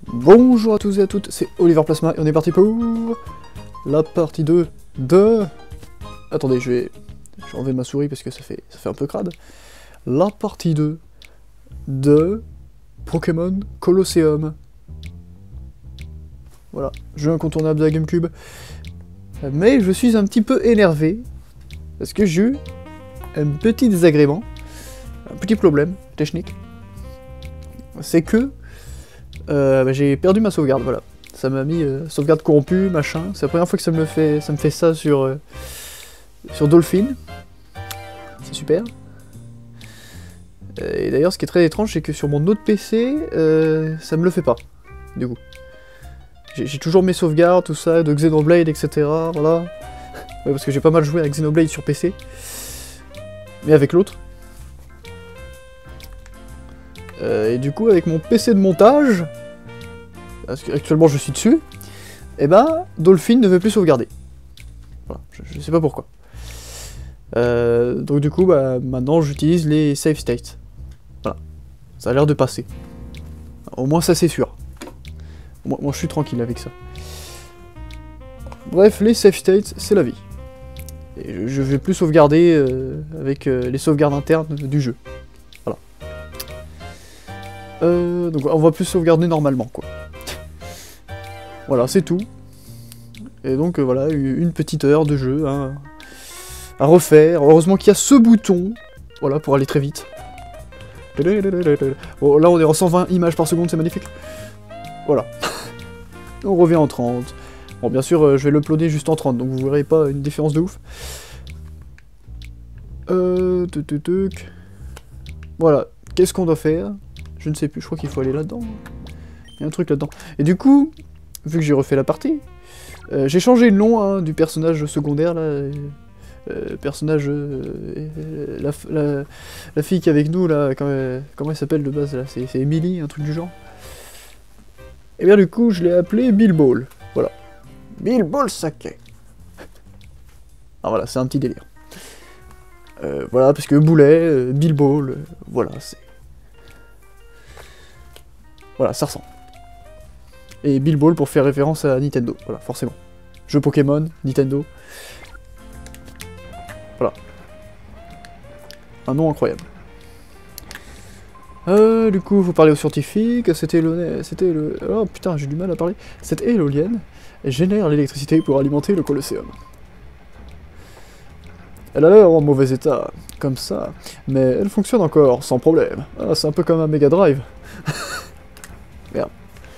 Bonjour à tous et à toutes, c'est Oliver Plasma et on est parti pour la partie 2 de... Attendez, je vais enlever ma souris parce que ça fait un peu crade. La partie 2 de Pokémon Colosseum. Voilà, jeu incontournable de la GameCube. Mais je suis un petit peu énervé parce que j'ai eu un petit désagrément, un petit problème technique. C'est que j'ai perdu ma sauvegarde, voilà. Ça m'a mis sauvegarde corrompue, machin. C'est la première fois que ça me fait ça sur Dolphin. C'est super. Et d'ailleurs, ce qui est très étrange, c'est que sur mon autre PC, ça me le fait pas, du coup. J'ai toujours mes sauvegardes, tout ça, de Xenoblade, etc. Voilà. Ouais, parce que j'ai pas mal joué avec Xenoblade sur PC. Mais avec l'autre. Et du coup, avec mon PC de montage, parce qu'actuellement je suis dessus, et ben, Dolphin ne veut plus sauvegarder. Voilà, je sais pas pourquoi. Donc du coup, bah, maintenant j'utilise les save states. Voilà, ça a l'air de passer. Au moins ça c'est sûr. Moi je suis tranquille avec ça. Bref, les save states, c'est la vie. Et je vais plus sauvegarder avec les sauvegardes internes du jeu. Voilà. Donc on va plus sauvegarder normalement, quoi. Voilà, c'est tout. Et donc voilà, une petite heure de jeu hein, à refaire. Heureusement qu'il y a ce bouton, voilà, pour aller très vite. Bon, là on est en 120 images par seconde, c'est magnifique. Voilà. On revient en 30. Bon, bien sûr, je vais l'uploader juste en 30, donc vous verrez pas une différence de ouf. Voilà, qu'est-ce qu'on doit faire? Je ne sais plus, je crois qu'il faut aller là-dedans. Il y a un truc là-dedans. Et du coup, vu que j'ai refait la partie, j'ai changé le nom hein, du personnage secondaire, là. Personnage... la fille qui est avec nous, là, comment elle s'appelle de base, là? C'est Emily, un truc du genre. Et bien du coup, je l'ai appelé Bill Ball. Voilà. Bill Ball Saké. Ah voilà, c'est un petit délire. Voilà, parce que Boulet, Bill Ball, voilà, c'est... Voilà, ça ressemble. Et Bill Ball pour faire référence à Nintendo, voilà, forcément. Jeu Pokémon, Nintendo. Voilà. Un nom incroyable. Du coup, vous parlez aux scientifiques, c'était le... Oh putain, j'ai du mal à parler. Cette éolienne génère l'électricité pour alimenter le Colosseum. Elle a l'air en mauvais état, comme ça, mais elle fonctionne encore, sans problème. Ah, c'est un peu comme un Mega Drive. Merde.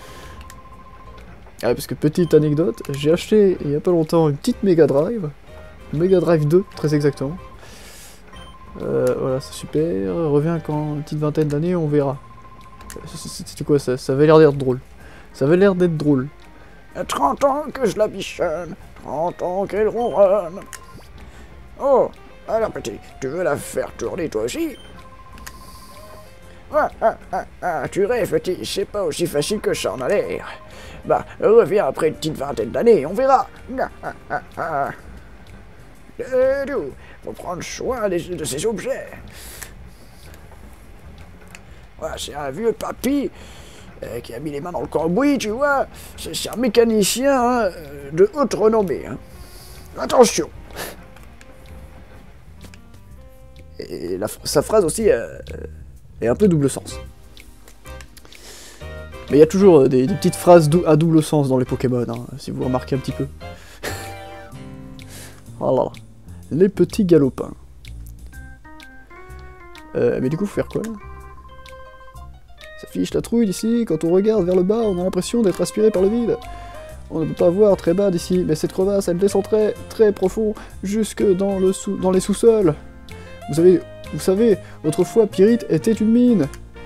Ah, parce que petite anecdote, j'ai acheté il y a pas longtemps une petite Mega Drive 2, très exactement. Voilà, c'est super. Reviens quand une petite vingtaine d'années, on verra. C'était quoi ça? Ça avait l'air d'être drôle. Ça avait l'air d'être drôle. 30 ans que je la bichonne, 30 ans qu'elle ronronne. Oh, alors petit, tu veux la faire tourner toi aussi? Tu rêves petit, c'est pas aussi facile que ça en a l'air. Bah, reviens après une petite vingtaine d'années, on verra. Faut prendre soin de ces objets. Ouais, c'est un vieux papy qui a mis les mains dans le cambouis, tu vois. C'est un mécanicien hein, de haute renommée. Hein. Attention. Et sa phrase aussi est un peu double sens. Mais il y a toujours des petites phrases à double sens dans les Pokémon, hein, si vous remarquez un petit peu. Oh là là. Les petits galopins. Mais du coup, faut faire quoi là? Ça fiche la trouille d'ici, quand on regarde vers le bas, on a l'impression d'être aspiré par le vide. On ne peut pas voir très bas d'ici, mais cette crevasse, elle descend très profond, jusque dans les sous-sols. Vous savez, autrefois Pyrite était une mine.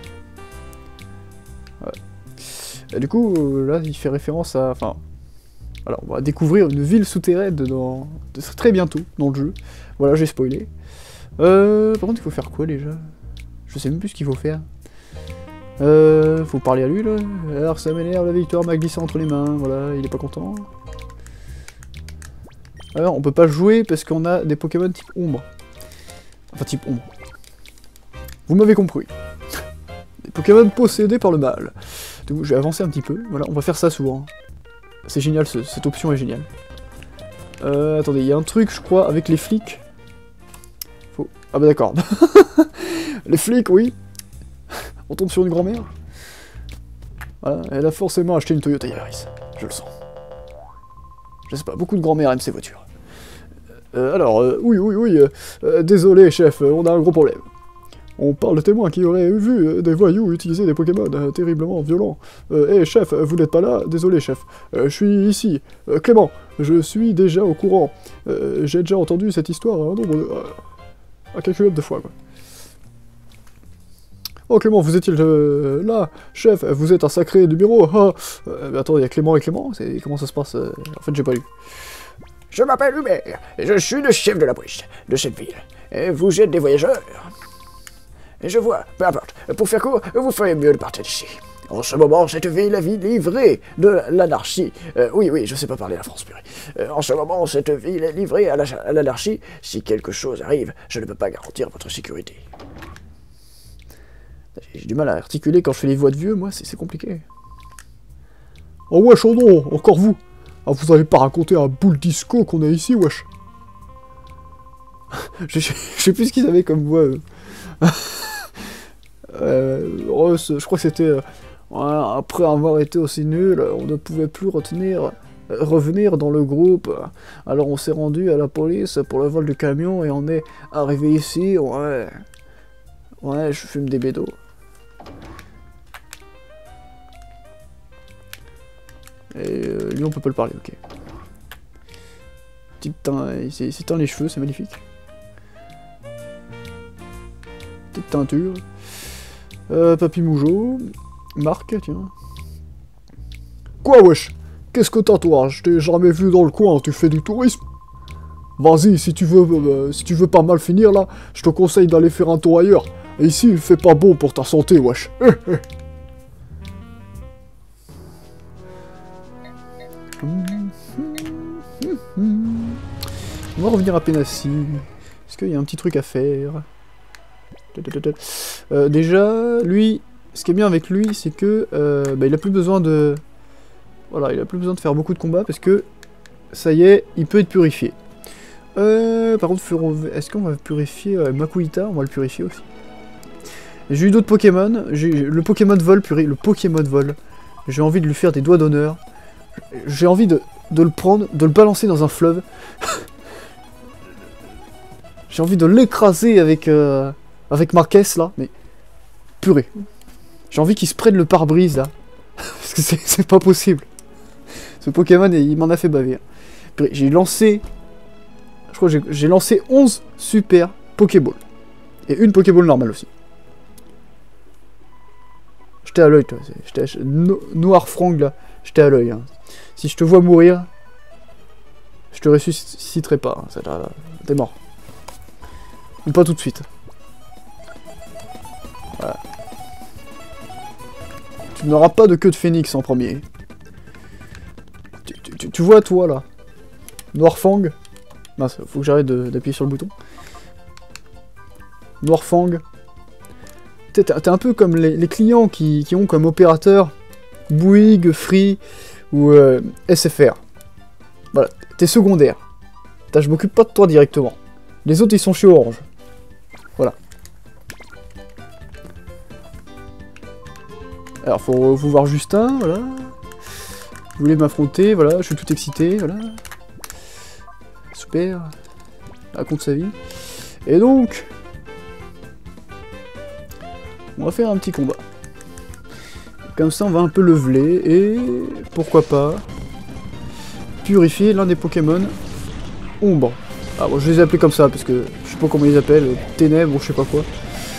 Ouais. Et du coup, là, il fait référence à... Enfin, alors, on va découvrir une ville souterraine très bientôt dans le jeu. Voilà, j'ai spoilé. Par contre, il faut faire quoi déjà? Je sais même plus ce qu'il faut faire. Faut parler à lui là. Alors ça m'énerve, la victoire m'a glissé entre les mains. Voilà, il est pas content. Alors, on peut pas jouer parce qu'on a des Pokémon type ombre. Enfin, type ombre. Vous m'avez compris. Des Pokémon possédés par le mal. Du coup, je vais avancer un petit peu. Voilà, on va faire ça souvent. C'est génial, cette option est géniale. Attendez, il y a un truc, je crois, avec les flics. Faut... Ah bah d'accord. Les flics, oui. On tombe sur une grand-mère. Voilà, elle a forcément acheté une Toyota Yaris. Je le sens. Je sais pas, beaucoup de grand-mères aiment ces voitures. Oui, désolé, chef, on a un gros problème. On parle de témoins qui auraient vu des voyous utiliser des Pokémon terriblement violents. Chef, vous n'êtes pas là? Désolé, chef. Je suis ici. Clément, je suis déjà au courant. J'ai déjà entendu cette histoire un nombre de... à quelques de fois, quoi. Oh, Clément, vous étiez là? Chef, vous êtes un sacré numéro. Ah. Attends, il y a Clément et Clément? Comment ça se passe? En fait, j'ai pas lu. Je m'appelle Hubert, et je suis le chef de la police de cette ville. Et vous êtes des voyageurs. Et je vois, peu importe, pour faire court, vous feriez mieux de partir d'ici. En ce moment, cette ville est livrée de l'anarchie. Oui, je sais pas parler la France purée. En ce moment, cette ville est livrée à l'anarchie. Si quelque chose arrive, je ne peux pas garantir votre sécurité. J'ai du mal à articuler quand je fais les voix de vieux, moi, c'est compliqué. Oh wesh, oh non, encore vous. Ah, vous allez pas raconter un boule disco qu'on a ici, wesh. je sais plus ce qu'ils avaient comme voix, je crois que c'était... après avoir été aussi nul, on ne pouvait plus revenir dans le groupe. Alors on s'est rendu à la police pour le vol du camion et on est arrivé ici, ouais, je fume des bédos. Et lui on peut pas le parler, ok. Petite teint, il s'est teint les cheveux, c'est magnifique. Petite teinture. Papy Mougeot. Marc, tiens. Quoi, wesh? Qu'est-ce que t'as, toi? Je t'ai jamais vu dans le coin, tu fais du tourisme? Vas-y, si tu veux pas mal finir, là, je te conseille d'aller faire un tour ailleurs. Et ici, il fait pas bon pour ta santé, wesh. On va revenir à Pénassi. Est-ce qu'il y a un petit truc à faire? Déjà, lui, ce qui est bien avec lui, c'est que il a plus besoin de... Voilà, il a plus besoin de faire beaucoup de combats parce que, ça y est, il peut être purifié. Par contre, est-ce qu'on va purifier Makuhita? On va le purifier aussi. J'ai eu d'autres Pokémon. Le Pokémon vol, purée, le Pokémon vol. J'ai envie de lui faire des doigts d'honneur. J'ai envie de le prendre, de le balancer dans un fleuve. J'ai envie de l'écraser avec Marquez, là, mais... Purée. J'ai envie qu'il se prenne le pare-brise, là. Parce que c'est pas possible. Ce Pokémon, il m'en a fait baver. Purée, j'ai lancé... Je crois que j'ai lancé 11 super Pokéball. Et une Pokéball normale aussi. J'étais à l'œil, toi. Noir Frank, là. J'étais à l'œil. Hein. Si je te vois mourir, je te ressusciterai pas. Hein. T'es mort. Ou pas tout de suite. Voilà. Tu n'auras pas de queue de phénix en premier. Tu vois, toi, là. Noirfang. Mince, faut que j'arrête d'appuyer sur le bouton. Noirfang. T'es un peu comme les clients qui ont comme opérateur Bouygues, Free ou SFR. Voilà, t'es secondaire. Je m'occupe pas de toi directement. Les autres, ils sont chez Orange. Voilà. Alors, faut voir Justin, voilà. Vous voulez m'affronter, voilà, je suis tout excité, voilà. Super. Raconte sa vie. Et donc... on va faire un petit combat. Comme ça, on va un peu leveler, et... pourquoi pas... purifier l'un des Pokémon... Ombre. Ah bon, je les ai appelés comme ça, parce que je sais pas comment ils appellent, ténèbres ou je sais pas quoi.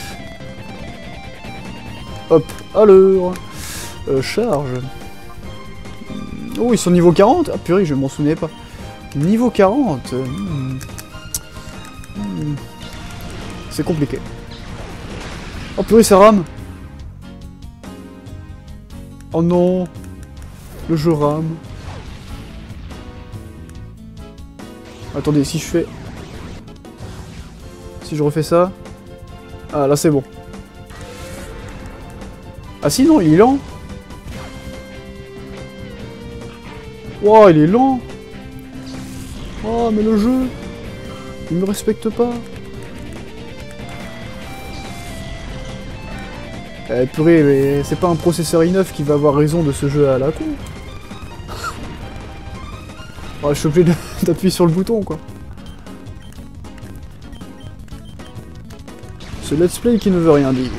Hop, alors... charge. Oh, ils sont niveau 40. Ah purée, je m'en souvenais pas. Niveau 40. C'est compliqué. Oh purée, ça rame. Oh non. Le jeu rame. Attendez, si je fais... si je refais ça... ah, là c'est bon. Ah si, non, il est lent. Oh, il est lent. Oh, mais le jeu, il me respecte pas. Eh purée, mais c'est pas un processeur i9 qui va avoir raison de ce jeu à la con. Oh, je suis obligé d'appuyer sur le bouton, quoi. Ce let's play qui ne veut rien dire.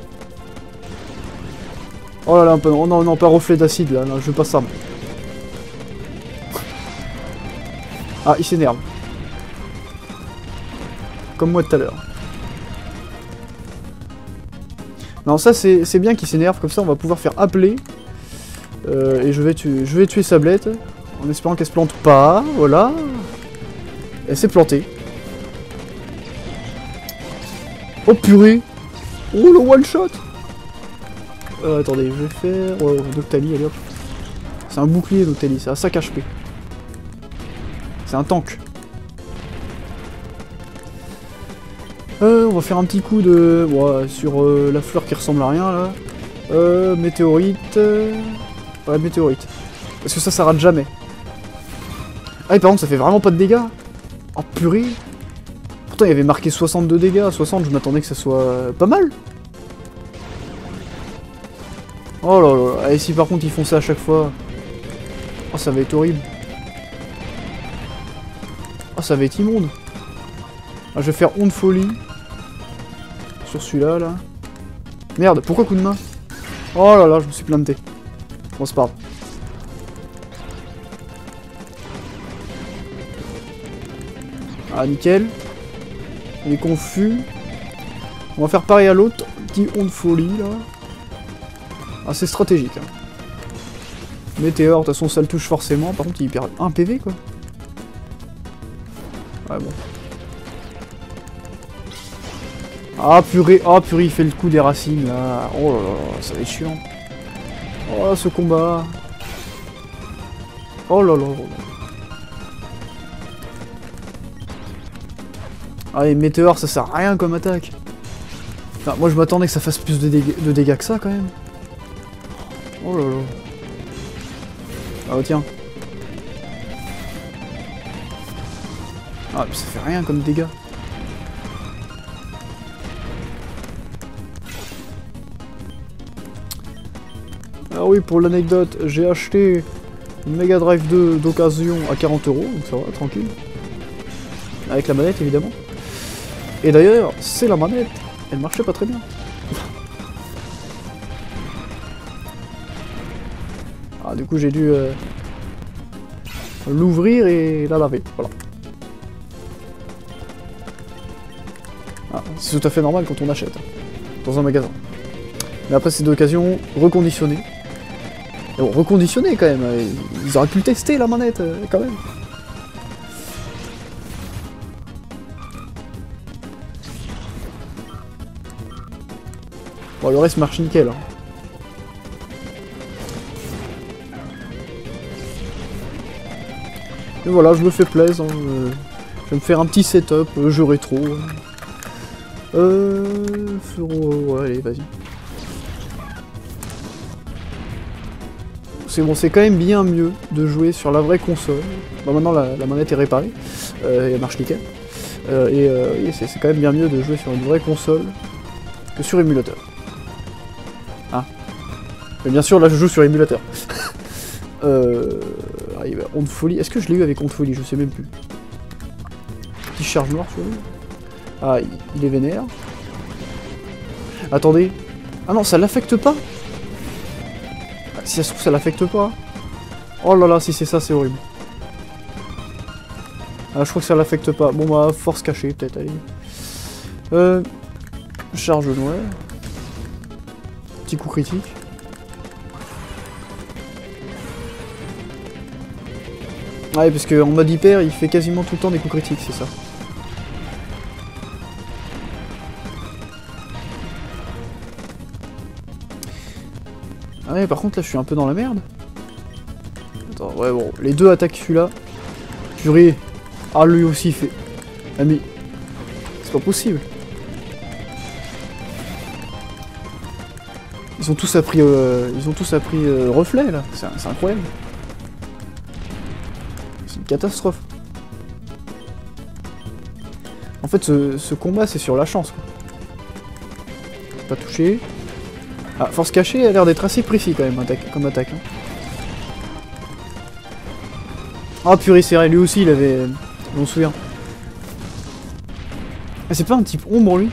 Oh là là, un peu, non, non, non, pas reflet d'acide, là, non, je veux pas ça. Ah, il s'énerve. Comme moi tout à l'heure. Non, ça c'est bien qu'il s'énerve, comme ça on va pouvoir faire appeler. Et je vais tuer Sablette, en espérant qu'elle se plante pas, voilà. Elle s'est plantée. Oh purée. Oh le one shot. Attendez, je vais faire... Oh, Doctali, allez hop. C'est un bouclier Doctali, c'est à 5 HP. C'est un tank. On va faire un petit coup de... Ouais, sur la fleur qui ressemble à rien, là. Météorite... Ouais, météorite. Parce que ça rate jamais. Ah, et par contre, ça fait vraiment pas de dégâts. Oh, purée. Pourtant, il y avait marqué 62 dégâts. 60, je m'attendais que ça soit pas mal. Oh là là. Et si par contre, ils font ça à chaque fois... Oh, ça va être horrible. Oh, ça va être immonde. Ah, je vais faire onde folie. Sur celui-là, là. Merde, pourquoi coup de main? Oh là là, je me suis planté. Bon, c'est pas grave. Ah, nickel. Il est confus. On va faire pareil à l'autre. Petit onde folie, là. Ah, c'est stratégique. Hein. Météore, de toute façon, ça le touche forcément. Par contre, il perd 1 PV, quoi. Ouais, bon. Ah purée, il fait le coup des racines là. Oh là là, ça va être chiant. Oh là, ce combat. Oh là là. Ah, et Météore, ça sert à rien comme attaque. Enfin, moi je m'attendais que ça fasse plus de dégâts que ça quand même. Oh là là. Ah oh, tiens. Ah, mais ça fait rien comme dégâts. Ah oui, pour l'anecdote, j'ai acheté une Mega Drive 2 d'occasion à 40 €, donc ça va, tranquille. Avec la manette, évidemment. Et d'ailleurs, c'est la manette, elle marchait pas très bien. Ah, du coup, j'ai dû l'ouvrir et la laver, voilà. Ah, c'est tout à fait normal quand on achète, dans un magasin. Mais après, c'est d'occasion reconditionnée. Et bon, reconditionné quand même, ils auraient pu le tester la manette, quand même. Bon, le reste marche nickel. Hein. Et voilà, je me fais plaisir. Hein, je vais me faire un petit setup, jeu rétro. Ouais, allez, vas-y. C'est bon, c'est quand même bien mieux de jouer sur la vraie console. Bon, maintenant la manette est réparée, et elle marche nickel. Et c'est quand même bien mieux de jouer sur une vraie console que sur émulateur. Ah. Mais bien sûr, là je joue sur émulateur. Onde folie. Est-ce que je l'ai eu avec onde folie? Je sais même plus. Petit charge noir sur lui. Ah, il est vénère. Attendez. Ah non, ça l'affecte pas. Si ça se trouve, ça l'affecte pas. Oh là là, si c'est ça, c'est horrible. Ah, je crois que ça l'affecte pas. Bon bah, force cachée, peut-être, allez. Charge noire. Petit coup critique. Ouais, parce qu'en mode hyper, il fait quasiment tout le temps des coups critiques, c'est ça. Ah ouais, par contre, là, je suis un peu dans la merde. Attends, ouais, bon, les deux attaquent celui-là. Purée. Ah, lui aussi, il fait... Ah, mais... C'est pas possible. Ils ont tous appris reflet, là. C'est incroyable. catastrophe. En fait, ce combat, c'est sur la chance, quoi. Pas touché. Ah, force cachée a l'air d'être assez précis, quand même, comme attaque. Hein. Ah, purée, c'est vrai, lui aussi, il avait... Je m'en souviens. Ah, c'est pas un type ombre, lui?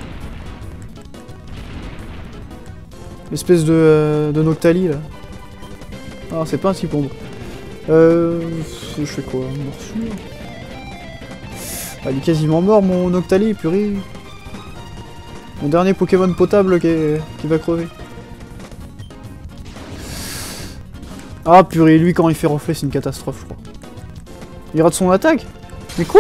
L'espèce de Noctali, là. Ah, c'est pas un type ombre. Je fais quoi? Morsure? Ah, il est quasiment mort, mon Noctali, purée. Mon dernier Pokémon potable qui va crever. Ah, purée, lui, quand il fait reflet, c'est une catastrophe, je crois. Il rate son attaque? Mais quoi?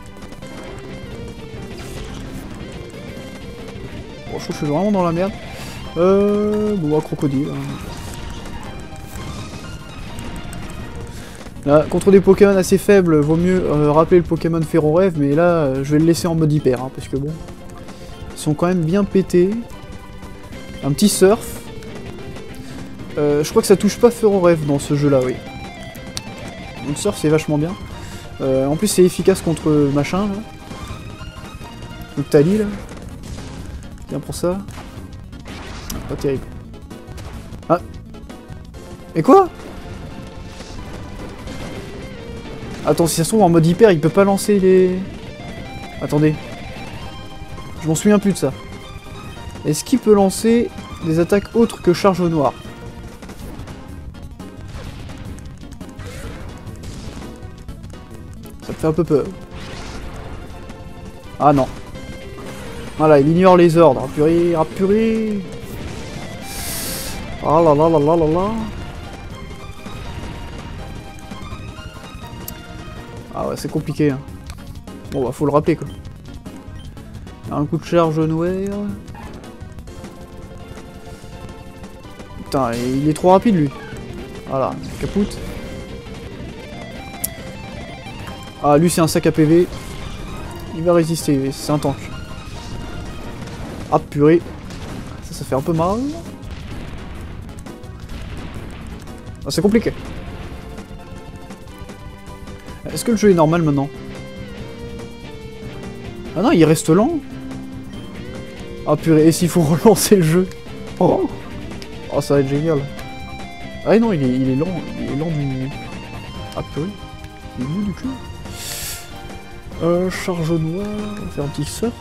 Bon, je trouve que je suis vraiment dans la merde. Bon, bah, crocodile. Là, contre des Pokémon assez faibles, vaut mieux rappeler le Pokémon Ferro-Rêve, mais là, je vais le laisser en mode hyper, hein, parce que bon... Ils sont quand même bien pétés. Un petit surf. Je crois que ça touche pas Ferro-Rêve dans ce jeu-là, oui. Donc surf, c'est vachement bien. En plus, c'est efficace contre machin, là. Le Tali, là. Bien pour ça. Pas terrible. Ah. Et quoi? Attends, si ça se trouve en mode hyper, il peut pas lancer les... Attendez. Je m'en souviens plus de ça. Est-ce qu'il peut lancer des attaques autres que charge noire? Ça me fait un peu peur. Ah non. Voilà, il ignore les ordres. Ah purée, ah purée. Ah là là là là là là. Ah ouais, c'est compliqué. Hein. Bon bah faut le rappeler quoi. Un coup de charge noire. Putain, il est trop rapide lui. Voilà, capoute. Ah, lui c'est un sac à PV. Il va résister, c'est un tank. Ah purée. Ça fait un peu mal. Ah, c'est compliqué. Est-ce que le jeu est normal maintenant? Ah non, il reste lent. Ah purée, et s'il faut relancer le jeu? Oh, oh ça va être génial. Ah non, il est lent, du... Ah purée, il est mou du cul. Charge noire, on va faire un petit surf.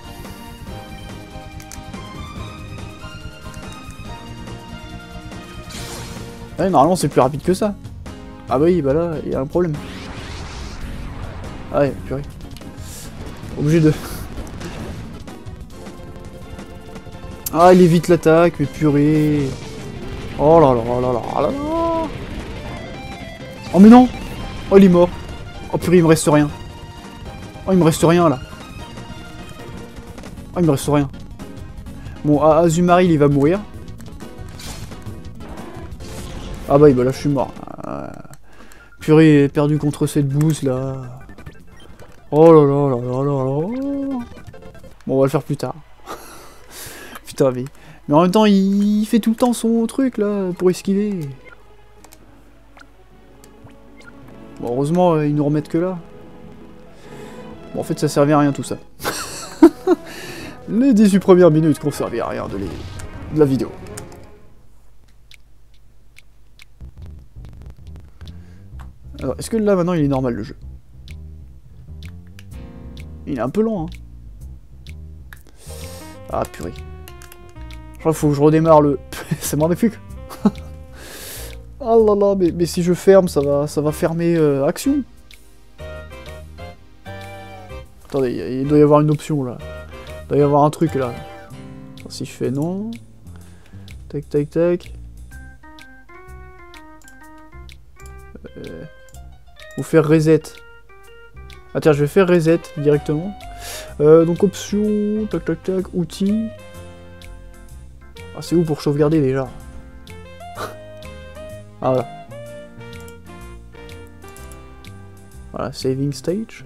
Ouais, normalement c'est plus rapide que ça. Ah bah oui, bah là, il y a un problème. Ah ouais, purée. Obligé de... Ah, il évite l'attaque, mais purée. Oh là là là là là là. Oh mais non. Oh, il est mort. Oh purée, il me reste rien. Oh, il me reste rien, là. Oh, il me reste rien. Bon, Azumarill, il va mourir. Ah bah là, je suis mort. Purée, perdu contre cette bouse, là. Oh là là là là là là. Bon, on va le faire plus tard. Putain, mais en même temps, il fait tout le temps son truc, là, pour esquiver. Bon, heureusement, ils nous remettent que là. Bon, en fait, ça servait à rien, tout ça. Les 18 premières minutes qu'on servait à rien de la vidéo. Alors, est-ce que là, maintenant, il est normal, le jeu? Il est un peu lent, hein. Ah, purée. Je crois qu'il faut que je redémarre le... C'est magnifique. Oh là là, mais si je ferme, ça va fermer Action. Attendez, il doit y avoir une option, là. Il doit y avoir un truc, là. Alors, si je fais non... Tac, tac, tac... Ou faire reset. Ah tiens, je vais faire reset directement. Donc option, tac tac tac, outils. Ah c'est où pour sauvegarder déjà? Ah voilà. Voilà, saving stage.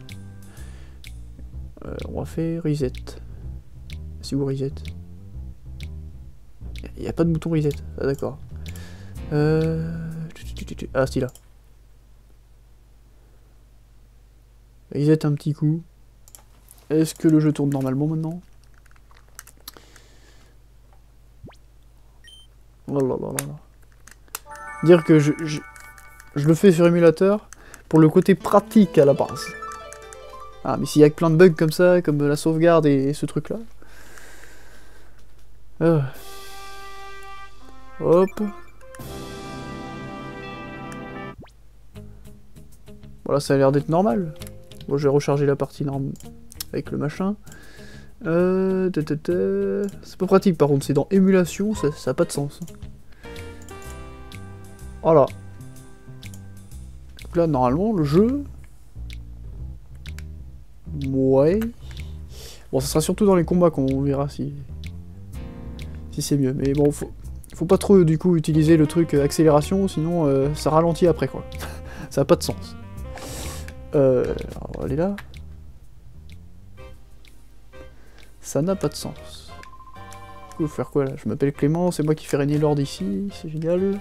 On va faire reset. C'est où reset? Il n'y a pas de bouton reset. Ah d'accord. Ah c'est là. Reset un petit coup. Est-ce que le jeu tourne normalement maintenant? Oh là là là là. Dire que je le fais sur émulateur pour le côté pratique à la base. Ah, mais s'il y a plein de bugs comme ça, comme la sauvegarde et ce truc-là. Hop. Voilà, ça a l'air d'être normal. Bon, je vais recharger la partie avec le machin. C'est pas pratique par contre, c'est dans émulation, ça a pas de sens. Voilà. Donc là, normalement, le jeu... Ouais. Bon, ça sera surtout dans les combats qu'on verra si c'est mieux. Mais bon, faut pas trop, du coup, utiliser le truc accélération, sinon ça ralentit après, quoi. Ça a pas de sens. Alors, on va aller là. Ça n'a pas de sens. Du coup, faut faire quoi, là? Je m'appelle Clément, c'est moi qui fais régner l'ordre ici, c'est génial.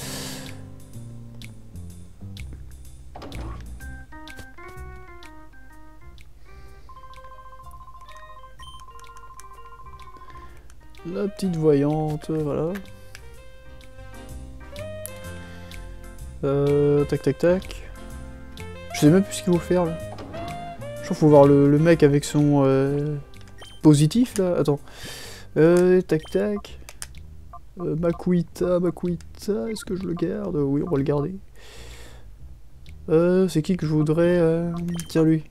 La petite voyante, voilà. Tac tac tac. Je sais même plus ce qu'il faut faire là. Je crois qu'il faut voir le mec avec son positif là. Attends. Tac tac. Makuita, est-ce que je le garde? Oui, on va le garder. C'est qui que je voudrais... Tiens lui.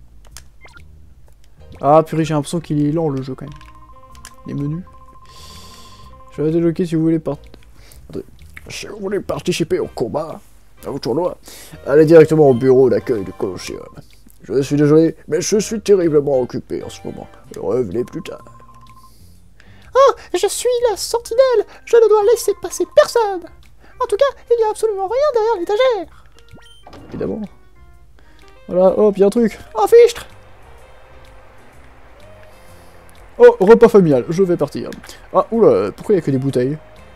Ah purée, j'ai l'impression qu'il est lent le jeu quand même. Les menus. Je vais débloquer si vous voulez Si vous voulez participer au combat, au tournoi, allez directement au bureau d'accueil du Colosseum. Je suis désolé, mais je suis terriblement occupé en ce moment. Revenez plus tard. Oh, je suis la sentinelle. Je ne dois laisser passer personne. En tout cas, il n'y a absolument rien derrière l'étagère. Évidemment. Voilà, hop, y'a un truc. Oh, fichtre. Oh, repas familial, je vais partir. Ah, oula, pourquoi il n'y a que des bouteilles?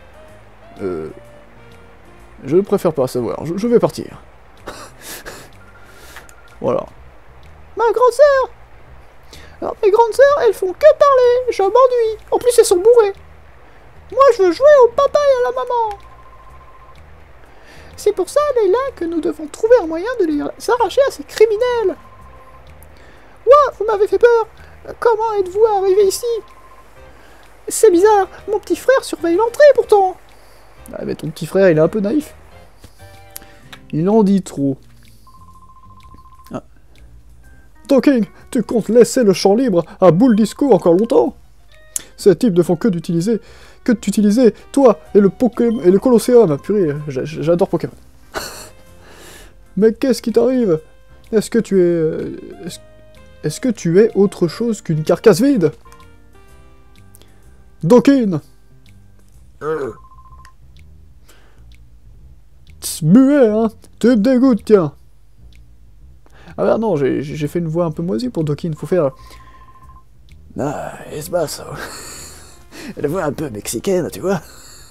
Je préfère pas savoir, je vais partir. Voilà. Ma grande sœur. Alors, mes grandes sœurs, elles font que parler. Je m'ennuie. En plus, elles sont bourrées. Moi, je veux jouer au papa et à la maman. C'est pour ça, Leila, que nous devons trouver un moyen de les arracher à ces criminels. Ouah, vous m'avez fait peur. Comment êtes-vous arrivé ici? C'est bizarre, mon petit frère surveille l'entrée pourtant. Ah mais ton petit frère, il est un peu naïf. Il en dit trop. Ah. Talking, tu comptes laisser le champ libre à Boule Disco encore longtemps? Ces types ne font que d'utiliser, toi et le Pokémon et le Colosseum. Purée, j'adore Pokémon. Mais qu'est-ce qui t'arrive? Est-ce que tu es autre chose qu'une carcasse vide? Dokin! Muet, hein? Tu me dégoûtes, tiens! Ah bah non, j'ai fait une voix un peu moisie pour Dokin, faut faire... Ah, es basso. La voix un peu mexicaine, tu vois.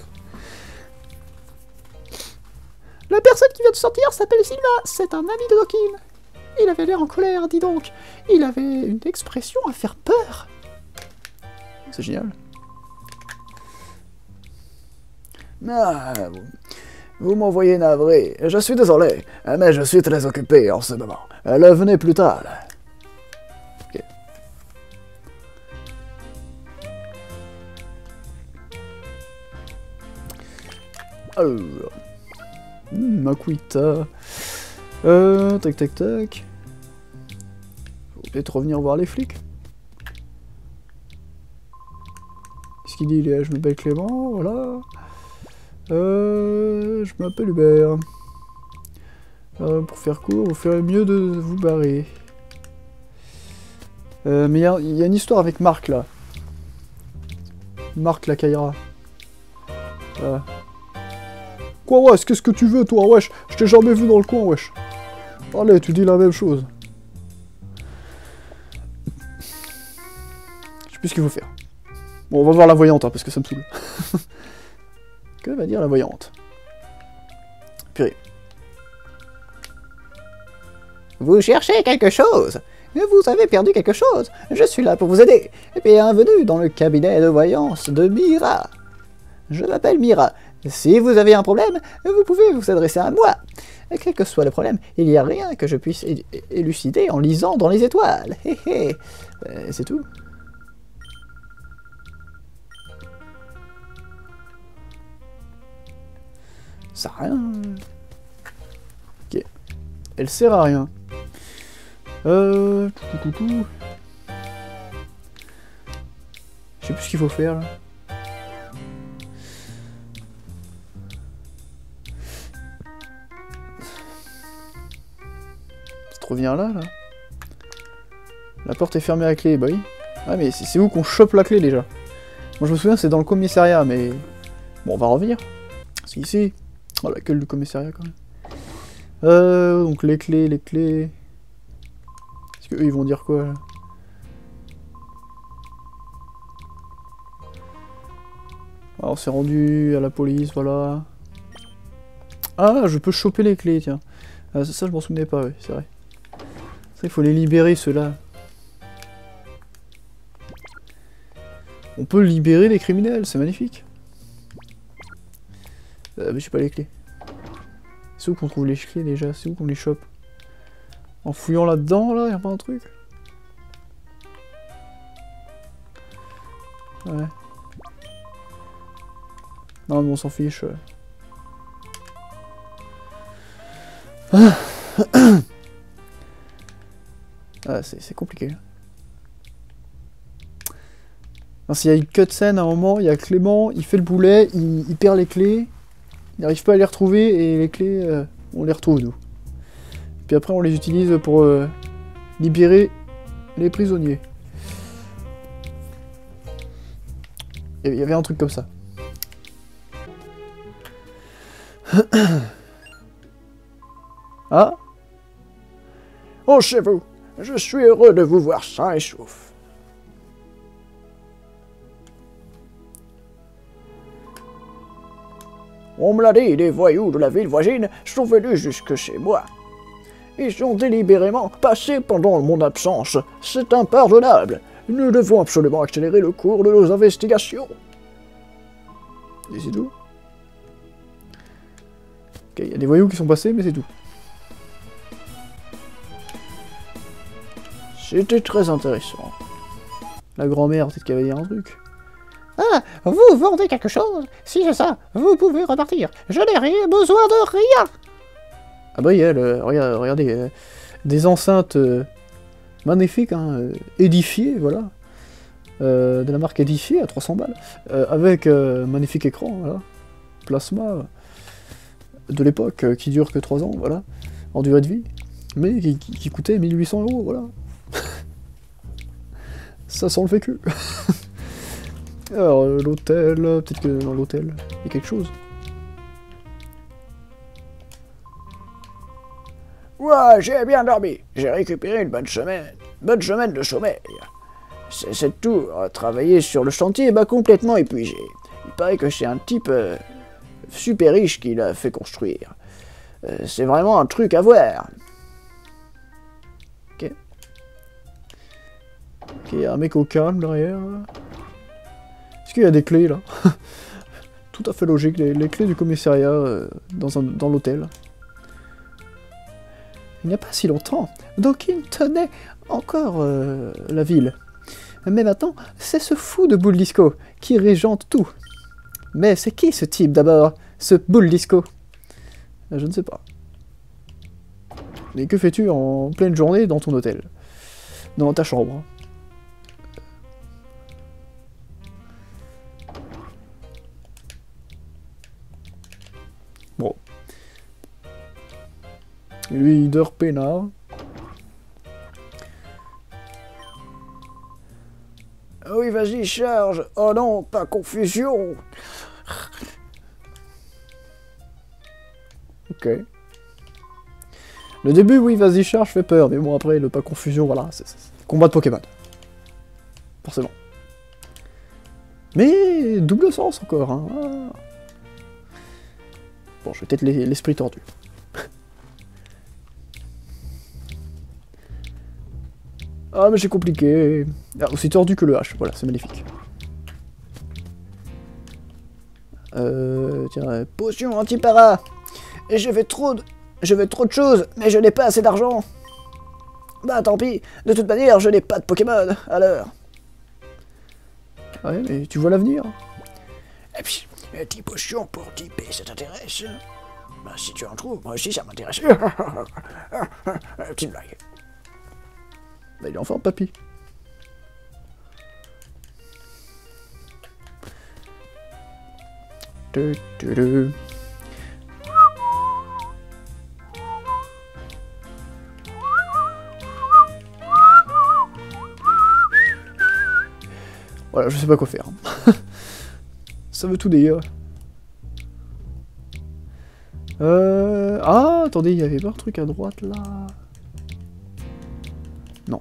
La personne qui vient de sortir s'appelle Silva, c'est un ami de Dokin. Il avait l'air en colère, dis donc. Il avait une expression à faire peur. C'est génial. Ah, vous m'envoyez navré. Je suis désolé, mais je suis très occupé en ce moment. Venez plus tard. Ok. Alors... Makuita... tac tac tac... Faut peut-être revenir voir les flics. Qu'est-ce qu'il dit? Je m'appelle Clément, voilà... je m'appelle Hubert. Pour faire court, vous ferez mieux de vous barrer. Mais il y a une histoire avec Marc, là. Marc la Kaira. Voilà. Quoi, wesh? Qu'est-ce que tu veux, toi, wesh? Je t'ai jamais vu dans le coin, wesh. Allez, tu dis la même chose. Je sais plus ce qu'il faut faire. Bon, on va voir la voyante, hein, parce que ça me saoule. Que va dire la voyante? Purée. Vous cherchez quelque chose? Vous avez perdu quelque chose? Je suis là pour vous aider. Bienvenue dans le cabinet de voyance de Mira. Je m'appelle Mira. Si vous avez un problème, vous pouvez vous adresser à moi. Quel que soit le problème, il n'y a rien que je puisse élucider en lisant dans les étoiles. Hé hé. C'est tout. Ça sert à rien. Ok. Elle sert à rien. Je sais plus ce qu'il faut faire là. Ça revient là. La porte est fermée à clé, bah oui. Ah mais c'est où qu'on chope la clé déjà? Moi je me souviens c'est dans le commissariat mais... Bon on va revenir. C'est ici. Oh la gueule du commissariat quand même. Donc les clés... Est-ce qu'eux ils vont dire quoi là? Alors on s'est rendu à la police, voilà. Ah je peux choper les clés tiens. Ça je m'en souvenais pas, oui, c'est vrai. C'est vrai, il faut les libérer ceux-là. On peut libérer les criminels, c'est magnifique. Mais j'ai pas les clés. C'est où qu'on trouve les clés déjà? C'est où qu'on les chope? En fouillant là-dedans, là, y'a pas un truc? Ouais. Non mais on s'en fiche. Ah, c'est compliqué. S'il y a une cutscene à un moment, il y a Clément, il fait le boulet, il perd les clés, il n'arrive pas à les retrouver et les clés, on les retrouve nous. Puis après on les utilise pour libérer les prisonniers. Il y avait un truc comme ça. Ah? Oh, chez vous, je suis heureux de vous voir sain et sauf. On me l'a dit, des voyous de la ville voisine sont venus jusque chez moi. Ils ont délibérément passé pendant mon absence. C'est impardonnable. Nous devons absolument accélérer le cours de nos investigations. Et c'est tout? Ok, il y a des voyous qui sont passés, mais c'est tout. C'était très intéressant. La grand-mère, peut-être qu'elle va dire un truc. Ah, vous vendez quelque chose? Si c'est ça, vous pouvez repartir. Je n'ai rien besoin de rien. Ah bah elle, regardez, des enceintes magnifiques, hein, édifiées, voilà. De la marque édifiée à 300 balles. Avec magnifique écran, voilà. Plasma de l'époque qui dure que 3 ans, voilà. En durée de vie. Mais qui coûtait 1800 €, voilà. Ça sent le vécu. Alors, l'hôtel, peut-être que dans l'hôtel, il y a quelque chose. Ouais, j'ai bien dormi. J'ai récupéré une bonne semaine de sommeil. Cette tour, travailler sur le chantier, m'a complètement épuisé. Il paraît que c'est un type super riche qui l'a fait construire. C'est vraiment un truc à voir. Ok. Ok, il y a un mec au calme derrière. Est-ce qu'il y a des clés là? Tout à fait logique, les clés du commissariat dans l'hôtel. Il n'y a pas si longtemps, Dawkins tenait encore la ville. Mais maintenant, c'est ce fou de Bull Disco qui régente tout. Mais c'est qui ce type d'abord, ce Bull Disco? Je ne sais pas. Mais que fais-tu en pleine journée dans ton hôtel? Dans ta chambre? Bon. Et lui, il dort peinard. Oui, vas-y, charge. Oh non, pas confusion. Ok. Le début, oui, vas-y, charge, fait peur. Mais bon, après, le pas confusion, voilà. C'est combat de Pokémon. Forcément. Mais double sens encore, hein. Ah. Bon, je vais peut-être l'esprit tordu. Ah, mais c'est compliqué. Ah, aussi tordu que le H, voilà, c'est magnifique. Tiens, Potion anti-para. Et je veux trop de choses, mais je n'ai pas assez d'argent. Bah tant pis, de toute manière, je n'ai pas de Pokémon, alors. ouais, mais tu vois l'avenir. Et puis, 10 potions pour 10 P, ça t'intéresse? Bah si tu en trouves, moi aussi ça m'intéresse. Petite blague. Bah, il est en forme, papy. Du, du, du. Voilà, je sais pas quoi faire. Ça veut tout dire. Ah, attendez, il y avait pas un truc à droite là. Non.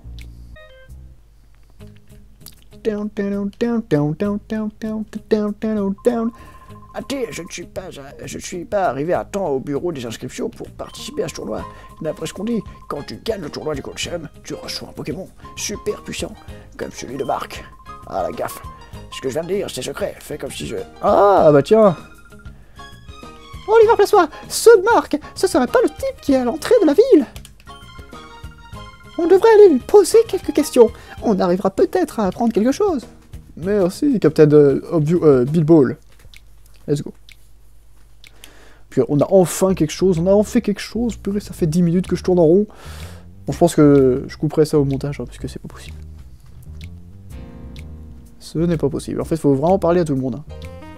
Athée, je ne suis pas arrivé à temps au bureau des inscriptions pour participer à ce tournoi. D'après ce qu'on dit, quand tu gagnes le tournoi du Colosseum, tu reçois un Pokémon super puissant, comme celui de Marc. Ah la gaffe. Ce que je viens de dire, c'est secret. Fais comme si je... Ah, bah tiens. Oliver Plaçois, ce Marc, ce serait pas le type qui est à l'entrée de la ville? On devrait aller lui poser quelques questions. On arrivera peut-être à apprendre quelque chose. Merci, Captain Bilball. Let's go. Puis on a enfin quelque chose, on a enfin fait quelque chose. Purée, ça fait 10 minutes que je tourne en rond. Bon, je pense que je couperai ça au montage, hein, parce que c'est pas possible. Ce n'est pas possible. En fait, il faut vraiment parler à tout le monde. Hein.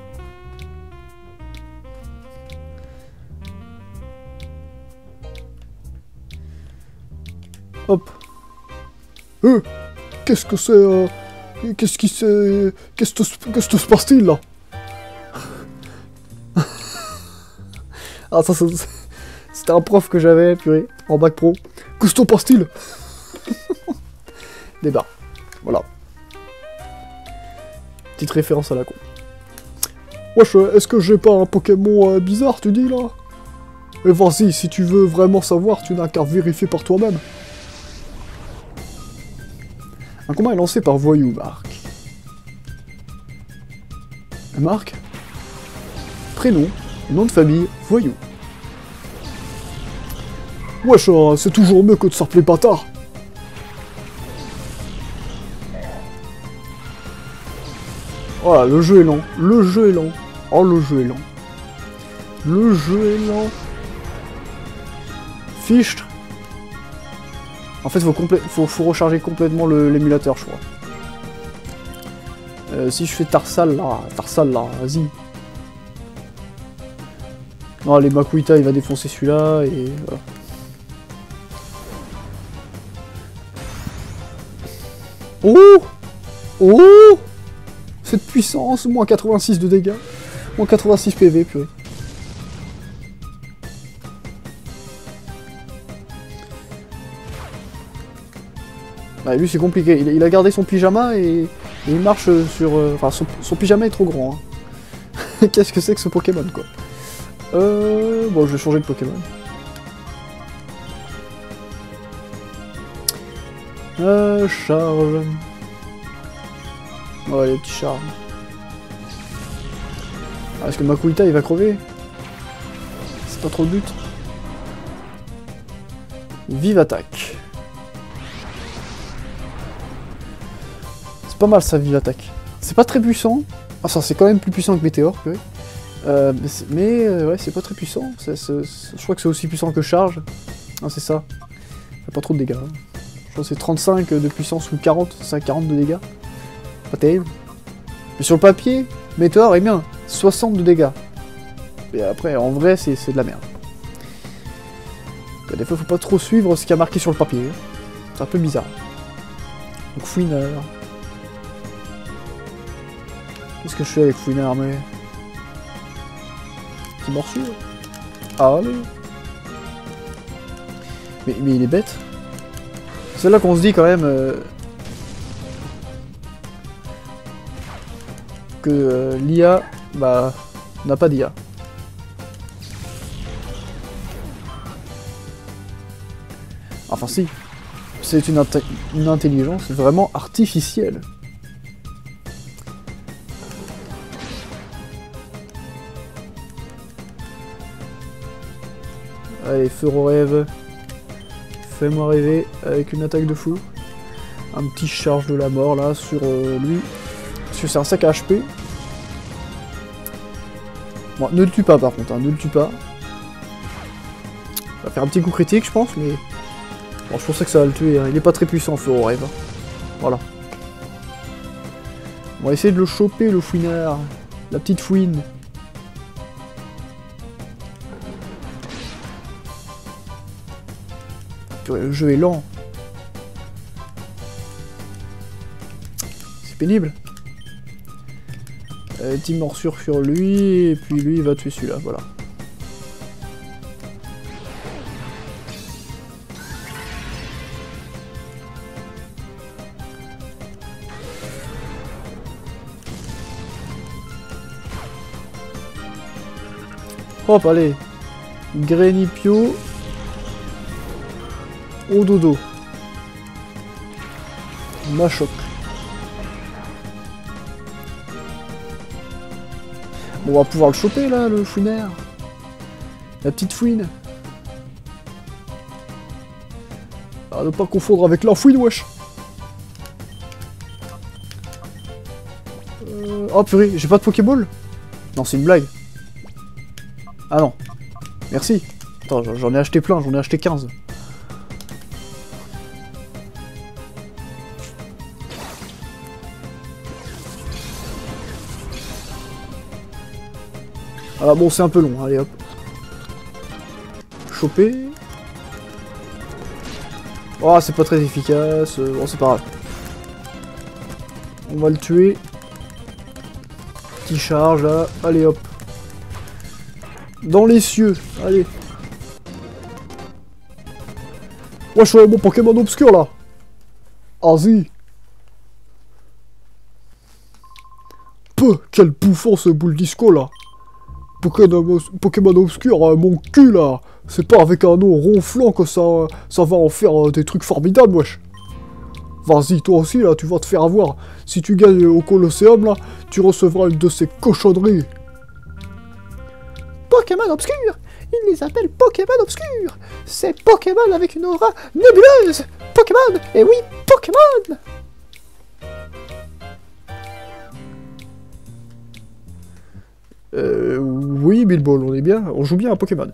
Hop. Qu'est-ce que c'est Qu'est-ce qui c'est Qu'est-ce que se passe-t-il là? Ah, ça, c'était un prof que j'avais, purée, en bac pro. Que se passe-t-il? Débat. Voilà. Petite référence à la con. Wesh, est-ce que j'ai pas un Pokémon bizarre, tu dis là? Et vas-y, si tu veux vraiment savoir, tu n'as qu'à vérifier par toi-même. Un combat est lancé par Voyou, Marc. Marc? Prénom, nom de famille, Voyou. Wesh, c'est toujours mieux que de s'appeler bâtard. Voilà, le jeu est lent. Le jeu est lent. Oh, le jeu est lent. Le jeu est lent. Fichtre. En fait, faut recharger complètement l'émulateur, je crois. Si je fais Tarsal, là, vas-y. Non, les Makuhita, il va défoncer celui-là, et voilà. Oh! Oh! Cette puissance, moins 86 de dégâts. Moins 86 PV, purée. Bah, lui, c'est compliqué. Il a gardé son pyjama et il marche sur... Enfin, son pyjama est trop grand. Hein. Qu'est-ce que c'est que ce Pokémon, quoi? Bon, je vais changer de Pokémon. Charge. Ouais, les petits charmes. Ah, est-ce que Makuhita, il va crever? C'est pas trop le but. Vive attaque. C'est pas mal ça, vive attaque. C'est pas très puissant. Enfin, c'est quand même plus puissant que Météore, ouais. Ouais, c'est pas très puissant. Je crois que c'est aussi puissant que Charge. Ah, c'est ça. Ça fait pas trop de dégâts. Hein. Je crois que c'est 35 de puissance ou 40. C'est 40 de dégâts. Pas terrible. Mais sur le papier, Météore est bien. 60 de dégâts. Et après, en vrai, c'est de la merde. Des fois, faut pas trop suivre ce qui a marqué sur le papier. C'est un peu bizarre. Donc, Fouineur. Qu'est-ce que je fais avec Fouineur, mais... Petit morsure. Allez. Mais il est bête. C'est là qu'on se dit quand même... que l'IA, bah, n'a pas d'IA. Enfin si. C'est une intelligence vraiment artificielle. Allez, feu au rêve. Fais-moi rêver avec une attaque de fou. Un petit charge de la mort là sur lui. Parce que c'est un sac à HP. Bon, ne le tue pas par contre, hein, ne le tue pas. On va faire un petit coup critique je pense, mais... Bon, je pensais que ça va le tuer, hein. Il est pas très puissant, feu au rêve. Voilà. On va essayer de le choper, le fouinard. La petite fouine. Purée, le jeu est lent. C'est pénible. 10 morsures sur lui, et puis lui il va tuer celui-là, voilà. Hop, allez. Grenipio. Au dodo. Machoc. Bon, on va pouvoir le choper là, le fouinaire. La petite fouine. À ne pas confondre avec la fouine, wesh. Oh purée, j'ai pas de Pokéball? Non, c'est une blague. Ah non. Merci. Attends, j'en ai acheté plein, j'en ai acheté 15. Ah bon, c'est un peu long, allez hop. Choper. Oh, c'est pas très efficace. Bon, c'est pas grave. On va le tuer. Petit charge là, allez hop. Dans les cieux, allez. Wesh, ouais, mon Pokémon obscur là. Vas-y. Peu, quel bouffon ce boule disco là. Pokémon obscur, mon cul là. C'est pas avec un nom ronflant que ça va en faire des trucs formidables, wesh. Vas-y, toi aussi là, tu vas te faire avoir. Si tu gagnes au Colosseum là, tu recevras une de ces cochonneries. Pokémon obscur. Ils les appellent Pokémon obscur. C'est Pokémon avec une aura nébuleuse. Pokémon. Et oui, Pokémon. Oui, Bilbo, on est bien, on joue bien à Pokémon.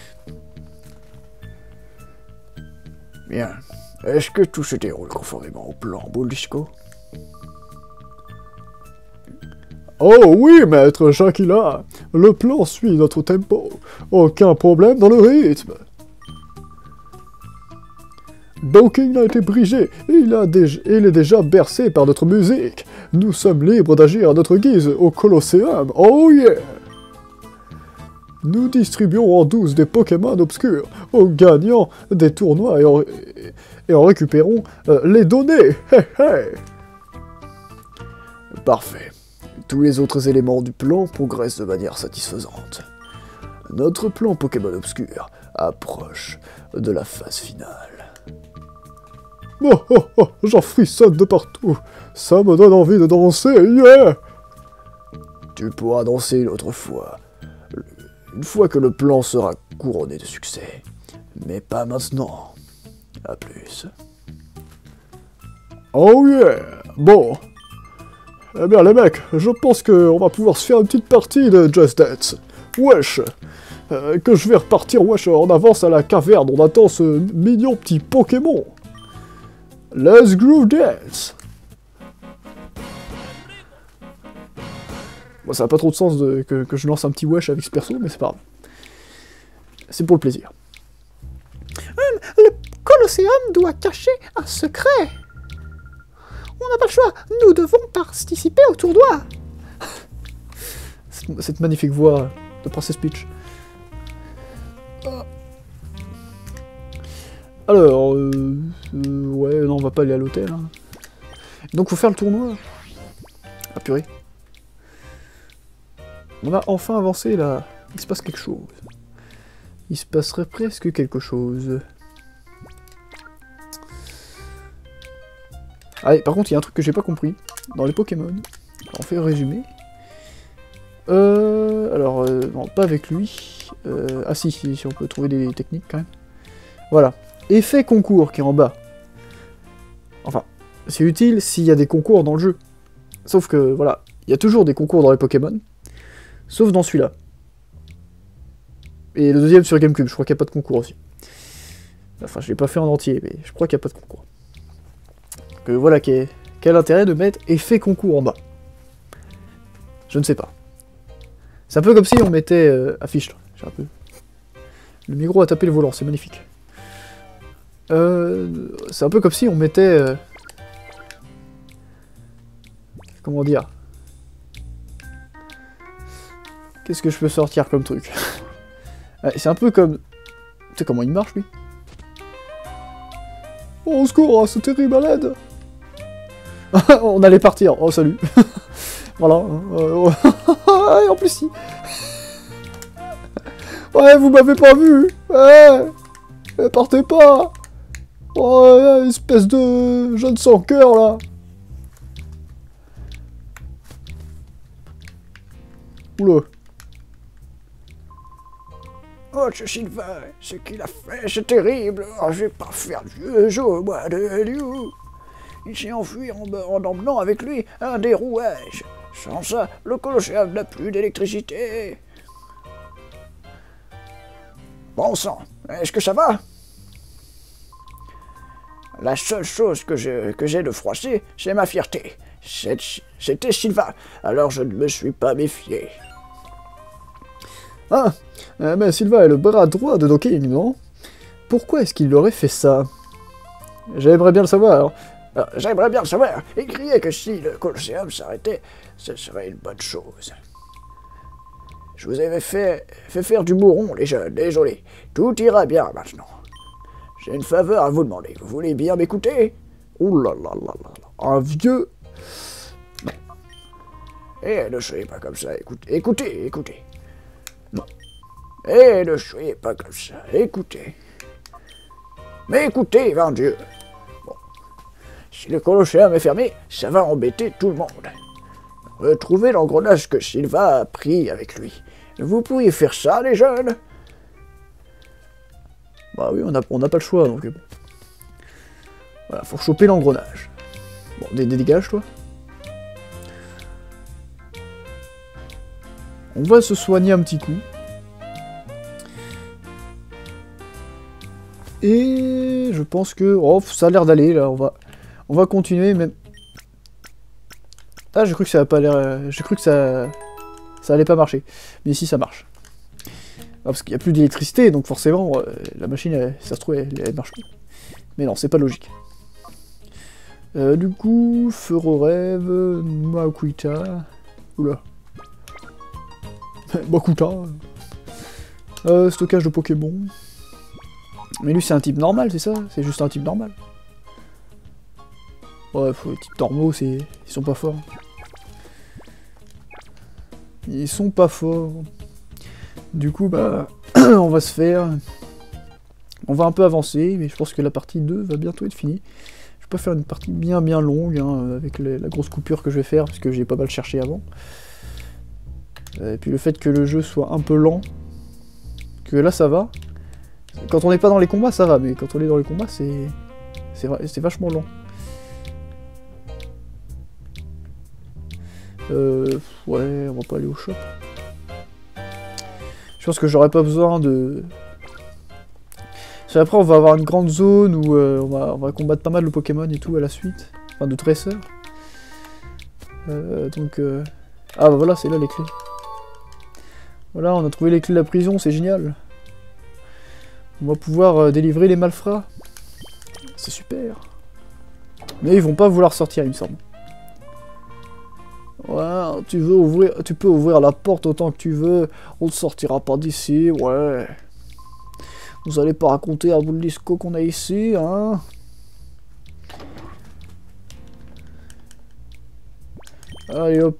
Bien. Est-ce que tout se déroule conformément au plan boule disco? Oh oui, maître Shakila, le plan suit notre tempo. Aucun problème dans le rythme. Dawking a été brisé, il est déjà bercé par notre musique. Nous sommes libres d'agir à notre guise au Colosseum, oh yeah! Nous distribuons en douce des Pokémon obscurs aux gagnants des tournois et en récupérons les données, hé hé! Parfait. Tous les autres éléments du plan progressent de manière satisfaisante. Notre plan Pokémon obscur approche de la phase finale. Oh oh oh, j'en frissonne de partout. Ça me donne envie de danser, yeah! Tu pourras danser une autre fois. Une fois que le plan sera couronné de succès. Mais pas maintenant. A plus. Oh yeah! Bon. Eh bien les mecs, je pense qu'on va pouvoir se faire une petite partie de Just Dance. Wesh! Que je vais repartir, wesh, en avance à la caverne. On attend ce mignon petit Pokémon. Let's groove dance! Bon, ça n'a pas trop de sens que je lance un petit wesh avec ce perso, mais c'est pas grave. C'est pour le plaisir. Le Colosseum doit cacher un secret. On n'a pas le choix, nous devons participer au tournoi. Cette magnifique voix de Princess Peach. Alors, ouais, non, on va pas aller à l'hôtel. Hein. Donc, faut faire le tournoi. Ah, purée. On a enfin avancé, là. Il se passe quelque chose. Il se passerait presque quelque chose. Ah, et par contre, il y a un truc que j'ai pas compris dans les Pokémon. Alors, on fait un résumé. Non, pas avec lui. Ah si on peut trouver des techniques quand même. Voilà. Effet concours qui est en bas. Enfin, c'est utile s'il y a des concours dans le jeu. Sauf que, voilà, il y a toujours des concours dans les Pokémon. Sauf dans celui-là. Et le deuxième sur GameCube, je crois qu'il n'y a pas de concours aussi. Enfin, je l'ai pas fait en entier, mais je crois qu'il n'y a pas de concours. Donc voilà, quel intérêt de mettre effet concours en bas? Je ne sais pas. C'est un peu comme si on mettait... affiche, j'ai un peu... Le micro a tapé le volant, c'est magnifique. C'est un peu comme si on mettait... Comment dire? Qu'est-ce que je peux sortir comme truc? C'est un peu comme... Tu sais comment il marche, lui? Oh, au secours, c'est terrible, à l'aide! On allait partir, oh salut! Voilà. Et en plus, si. Ouais, vous m'avez pas vu. Ouais. Partez pas. Oh, espèce de jeune sans cœur, là. Oula. Oh, ce Sylvain, ce qu'il a fait, c'est terrible. Oh, je vais pas faire du jeu, moi, de lui. Il s'est enfui en emmenant avec lui un des rouages. Sans ça, le Colosseum n'a plus d'électricité. Bon sang, est-ce que ça va? La seule chose que j'ai de froissé, c'est ma fierté. C'était Sylvain, alors je ne me suis pas méfié. Ah, mais Sylvain est le bras droit de Donkey, non? Pourquoi est-ce qu'il aurait fait ça? J'aimerais bien le savoir. J'aimerais bien le savoir. Écriez que si le Colosseum s'arrêtait, ce serait une bonne chose. Je vous avais fait faire du mouron, les jeunes, désolé. Tout ira bien maintenant. J'ai une faveur à vous demander. Vous voulez bien m'écouter? Ouh là là là là là. Un vieux... Non. Eh, ne soyez pas comme ça. Écoutez. Non. Eh, ne soyez pas comme ça. Écoutez. Mais écoutez, vain Dieu. Si le Colosseum est fermé, ça va embêter tout le monde. Retrouvez l'engrenage que Sylvain a pris avec lui. Vous pourriez faire ça, les jeunes? Bah oui, on n'a pas le choix, donc bon. Voilà, faut choper l'engrenage. Bon, dégage, toi. On va se soigner un petit coup. Et je pense que... Oh, ça a l'air d'aller, là, on va continuer, même... Ah, j'ai cru que ça a pas l'air... J'ai cru que ça allait pas marcher. Mais ici, ça marche. Ah, parce qu'il n'y a plus d'électricité, donc forcément, la machine, ça se trouve, elle marche plus. Mais non, c'est pas logique. Du coup, Feu au rêve, Makuita... Oula. Makuta... stockage de Pokémon... Mais lui, c'est un type normal, c'est ça? C'est juste un type normal. Ouais, les types normaux, ils sont pas forts. Ils sont pas forts. Du coup, bah, on va se faire... On va un peu avancer, mais je pense que la partie 2 va bientôt être finie. Je vais pas faire une partie bien longue, hein, avec la grosse coupure que je vais faire, parce que j'ai pas mal cherché avant. Et puis le fait que le jeu soit un peu lent, que là ça va. Quand on n'est pas dans les combats, ça va, mais quand on est dans les combats, c'est vachement lent. Ouais, on va pas aller au shop. Je pense que j'aurais pas besoin de... Parce qu'après, on va avoir une grande zone où on va combattre pas mal de Pokémon et tout à la suite. Enfin, de dresseurs. Ah bah voilà, c'est là les clés. Voilà, on a trouvé les clés de la prison, c'est génial. On va pouvoir délivrer les malfrats. C'est super. Mais ils vont pas vouloir sortir, il me semble. Ouais, tu peux ouvrir la porte autant que tu veux. On ne sortira pas d'ici, ouais. Vous allez pas raconter à bout de disco qu'on a ici, hein. Allez hop.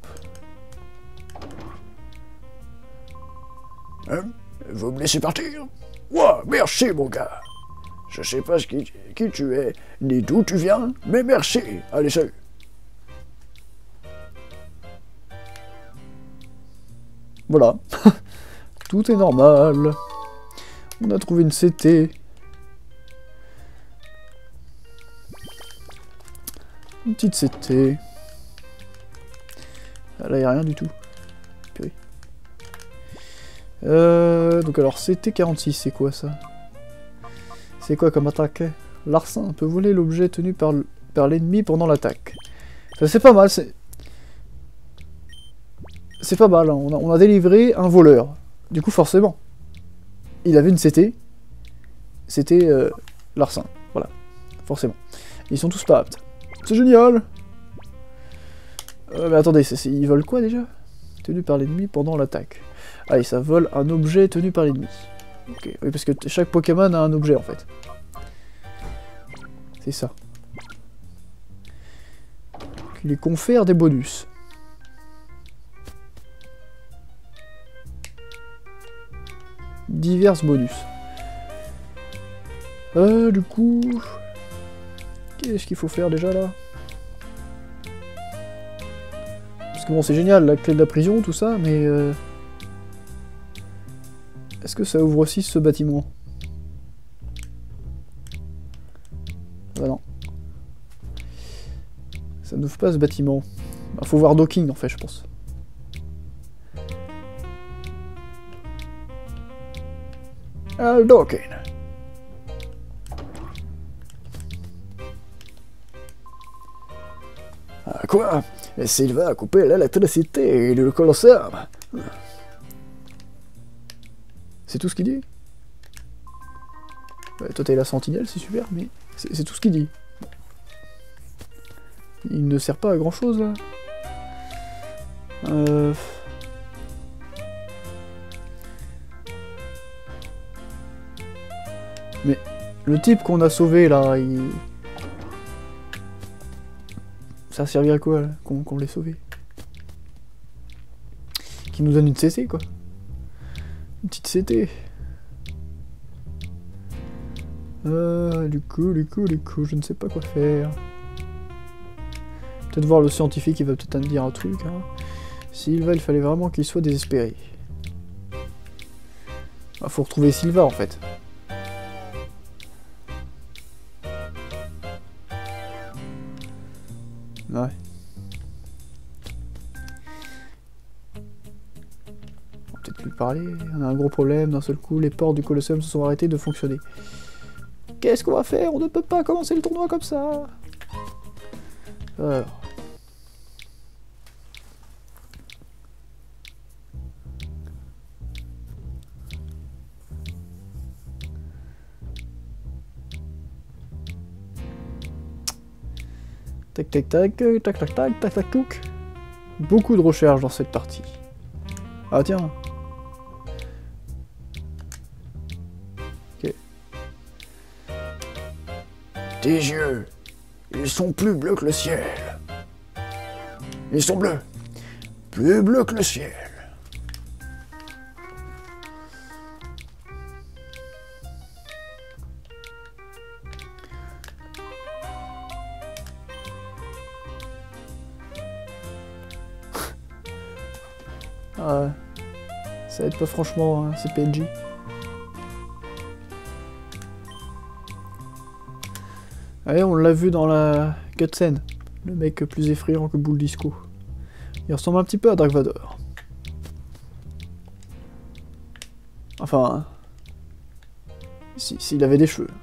Hein? Vous me laissez partir? Ouais, merci mon gars. Je sais pas qui tu es, ni d'où tu viens, mais merci. Allez, salut. Voilà. Tout est normal. On a trouvé une CT. Une petite CT. Ah, là, il n'y a rien du tout. Purée. Donc alors, CT46, c'est quoi ça? C'est quoi comme attaque? Larcin peut voler l'objet tenu par l'ennemi pendant l'attaque. C'est pas mal, c'est pas mal, hein. On a délivré un voleur. Du coup, forcément, il avait une CT. C'était Larcin. Voilà, forcément. Ils sont tous pas aptes. C'est génial. Mais attendez, ils volent quoi déjà? Tenu par l'ennemi pendant l'attaque. Ah, et ça vole un objet tenu par l'ennemi. Ok, oui, parce que chaque Pokémon a un objet en fait. C'est ça. Qui lui confère des bonus. Divers bonus. Du coup... Qu'est-ce qu'il faut faire déjà là? Parce que bon, c'est génial, la clé de la prison, tout ça, mais... Est-ce que ça ouvre aussi ce bâtiment? Ah non. Ça n'ouvre pas ce bâtiment. Bah, faut voir Docking en fait, je pense. Docking. Ah, quoi? Sylvain a coupé l'électricité du Colosseum. C'est tout ce qu'il dit? Ouais, toi t'es la sentinelle, c'est super, mais c'est tout ce qu'il dit. Il ne sert pas à grand chose là. Mais le type qu'on a sauvé là, il... Ça a servi à quoi là, qu'on l'ait sauvé? Qui nous donne une CC quoi. Une petite CT. Du coup, je ne sais pas quoi faire. Peut-être voir le scientifique, il va peut-être me dire un truc. Hein. Sylva, il fallait vraiment qu'il soit désespéré. Ah, faut retrouver Sylva en fait. Ouais. Peut-être plus parler, on a un gros problème, d'un seul coup les portes du Colosseum se sont arrêtées de fonctionner. Qu'est-ce qu'on va faire? On ne peut pas commencer le tournoi comme ça. Alors. Tac tac tac, tac tac tac, tac tac touc. Beaucoup de recherches dans cette partie. Ah tiens. Ok. Tes yeux, ils sont plus bleus que le ciel. Ils sont bleus. Plus bleus que le ciel. Ah, ça aide pas franchement, hein, ces PNJ. Allez, on l'a vu dans la cutscene. Le mec plus effrayant que Boule Disco. Il ressemble un petit peu à Dark Vador. Enfin... s'il avait des cheveux.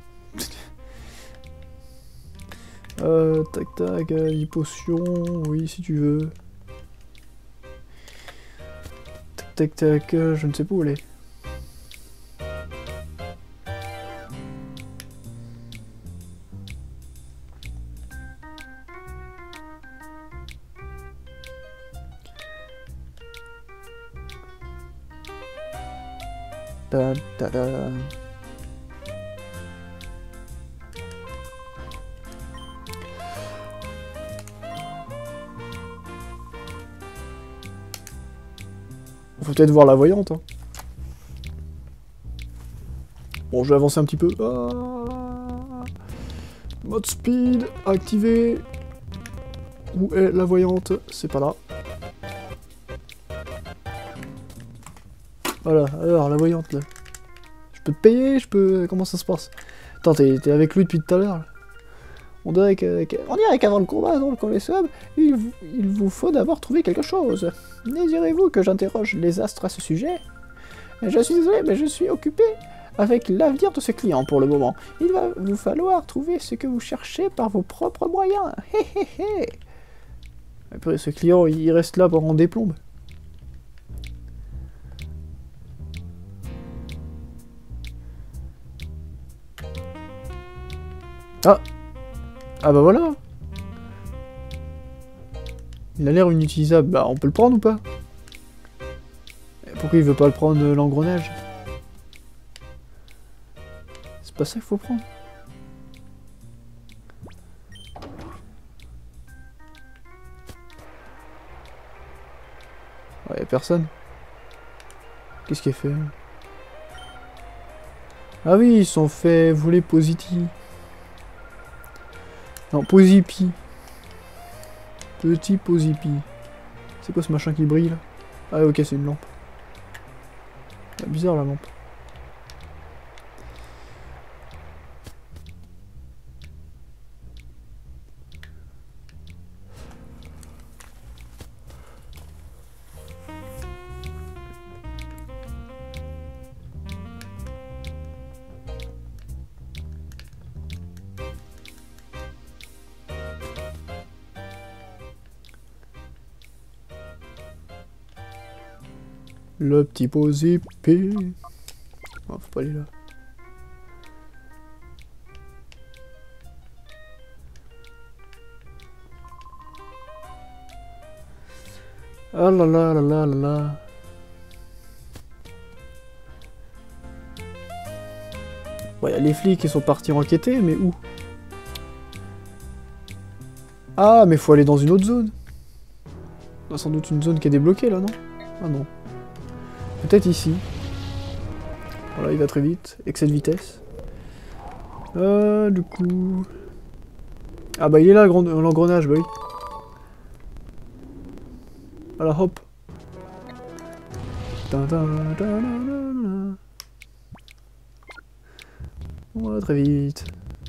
Tac tac, potion, oui si tu veux. Tac tac, je ne sais pas où elle est. Da, da, da. Faut peut-être voir la voyante. Hein. Bon, je vais avancer un petit peu. Ah. Mode speed, activé. Où est la voyante? C'est pas là. Voilà, alors la voyante là. Je peux te payer, je peux... Comment ça se passe? Attends, t'es avec lui depuis tout à l'heure là. On dirait qu'avant le combat, dans le camp des subs, il vous faut d'abord trouver quelque chose. Désirez-vous que j'interroge les astres à ce sujet? Je suis désolé, mais je suis occupé avec l'avenir de ce client pour le moment. Il va vous falloir trouver ce que vous cherchez par vos propres moyens. Hé hé hé. Après, ce client, il reste là pendant des plombes. Ah! Ah bah voilà! Il a l'air inutilisable. Bah on peut le prendre ou pas? Pourquoi il veut pas le prendre l'engrenage? C'est pas ça qu'il faut prendre. Ouais, y'a personne. Qu'est-ce qu'il a fait? Ah oui, ils sont fait voler Positi. Non, Posipi. Petit Posipi. C'est quoi ce machin qui brille là? Ah ok, c'est une lampe. Ah, bizarre la lampe. Le petit Posipi. Oh, faut pas aller là. Ah là là là là là là. Bon, y a les flics qui sont partis enquêter, mais où? Ah, mais faut aller dans une autre zone. Il y a sans doute une zone qui est débloquée là, non? Ah non. Peut-être ici. Voilà, il va très vite. Excès de vitesse. Du coup... Ah bah il est là, l'engrenage, bah oui. Voilà, hop. Voilà, très vite.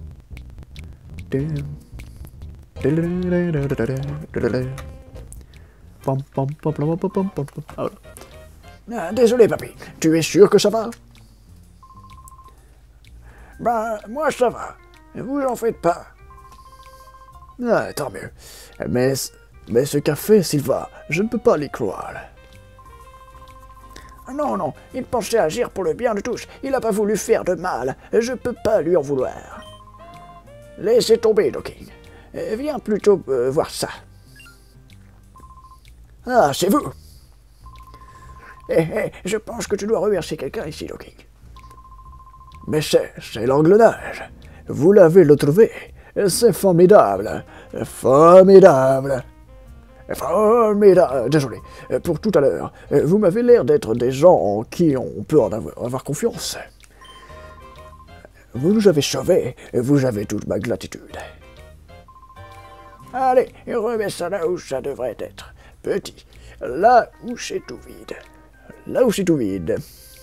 Ah, voilà. Ah, désolé, papy. Tu es sûr que ça va? Ben, moi ça va. Vous en faites pas. Ah, tant mieux. Mais ce café, Silva, je ne peux pas l'y croire. Non, non, il pensait agir pour le bien de tous. Il n'a pas voulu faire de mal. Je peux pas lui en vouloir. Laissez tomber, Docking. Viens plutôt voir ça. Ah, c'est vous. Je pense que tu dois remercier quelqu'un ici, Docking. Mais c'est l'engrenage. Vous l'avez retrouvé. C'est formidable. Formidable. Formidable. Désolé. Pour tout à l'heure. Vous m'avez l'air d'être des gens en qui on peut avoir confiance. Vous nous avez sauvés. Vous avez toute ma gratitude. Allez, remets ça là où ça devrait être. Petit. Là où c'est tout vide. Là où c'est tout vide.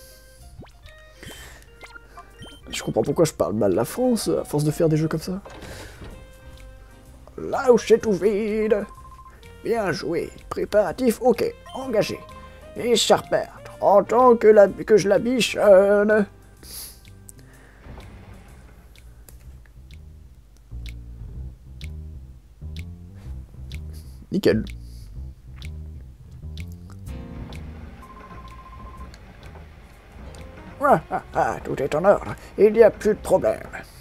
Je comprends pourquoi je parle mal la France, à force de faire des jeux comme ça. Là où c'est tout vide. Bien joué. Préparatif, ok. Engagé. Et Sharper, en tant que je la bichonne. Nickel. Tout est en ordre, il n'y a plus de problème.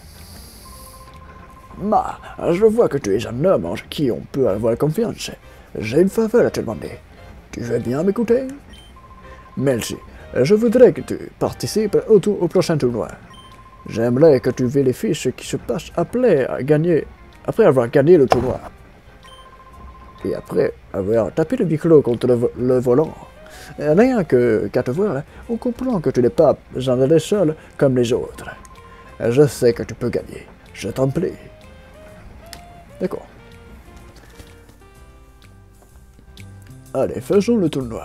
Je vois que tu es un homme en qui on peut avoir confiance. J'ai une faveur à te demander. Tu veux bien m'écouter? Merci. Je voudrais que tu participes au prochain tournoi. J'aimerais que tu vérifies ce qui se passe après avoir gagné le tournoi. Et après avoir tapé le micro contre le volant. Rien qu'à te voir, on comprend que tu n'es pas un des seuls comme les autres. Je sais que tu peux gagner. Je t'en prie. D'accord. Allez, faisons le tournoi.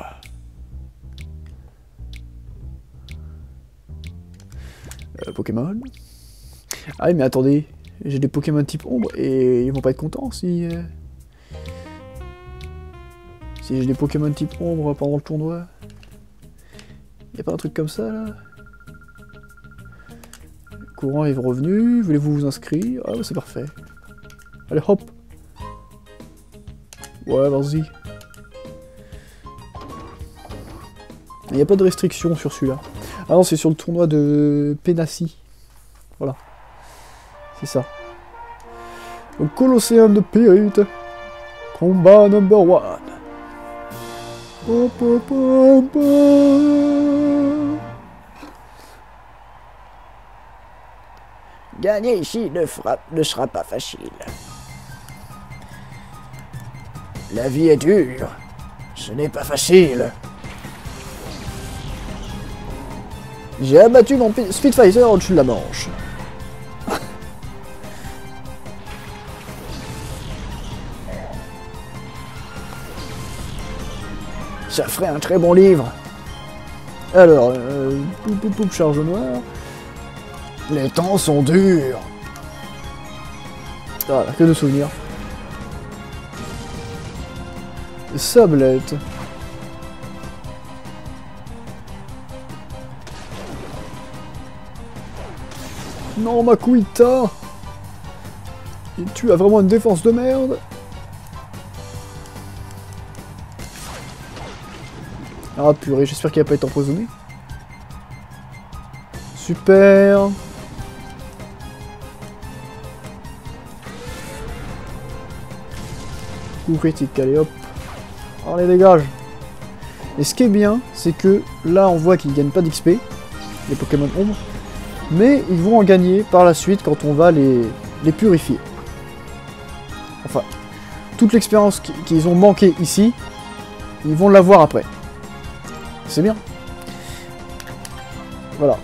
Pokémon. Ah oui, mais attendez, j'ai des Pokémon type ombre et ils vont pas être contents si... Si j'ai des Pokémon type ombre pendant le tournoi. Y'a pas un truc comme ça là? Courant est revenu, voulez-vous vous inscrire? Ah bah c'est parfait. Allez hop! Ouais, vas-y. Il n'y a pas de restriction sur celui-là. Ah non, c'est sur le tournoi de Penassi. Voilà. C'est ça. Le Colosseum de Pyrite. Combat number 1. Gagner ici ne sera pas facile. La vie est dure. Ce n'est pas facile. J'ai abattu mon Spitfire au-dessus de la Manche. Ça ferait un très bon livre. Alors, poup, charge noire. Les temps sont durs. Voilà, que de souvenirs. Sablette. Non, Makuhita! Et tu as vraiment une défense de merde! Ah purée, j'espère qu'il va pas été empoisonné. Super! Coup critique, allez hop! Allez, dégage! Et ce qui est bien, c'est que là on voit qu'ils gagnent pas d'XP, les Pokémon ombre. Mais ils vont en gagner par la suite quand on va les purifier. Enfin, toute l'expérience qu'ils ont manqué ici, ils vont l'avoir après. C'est bien. Voilà.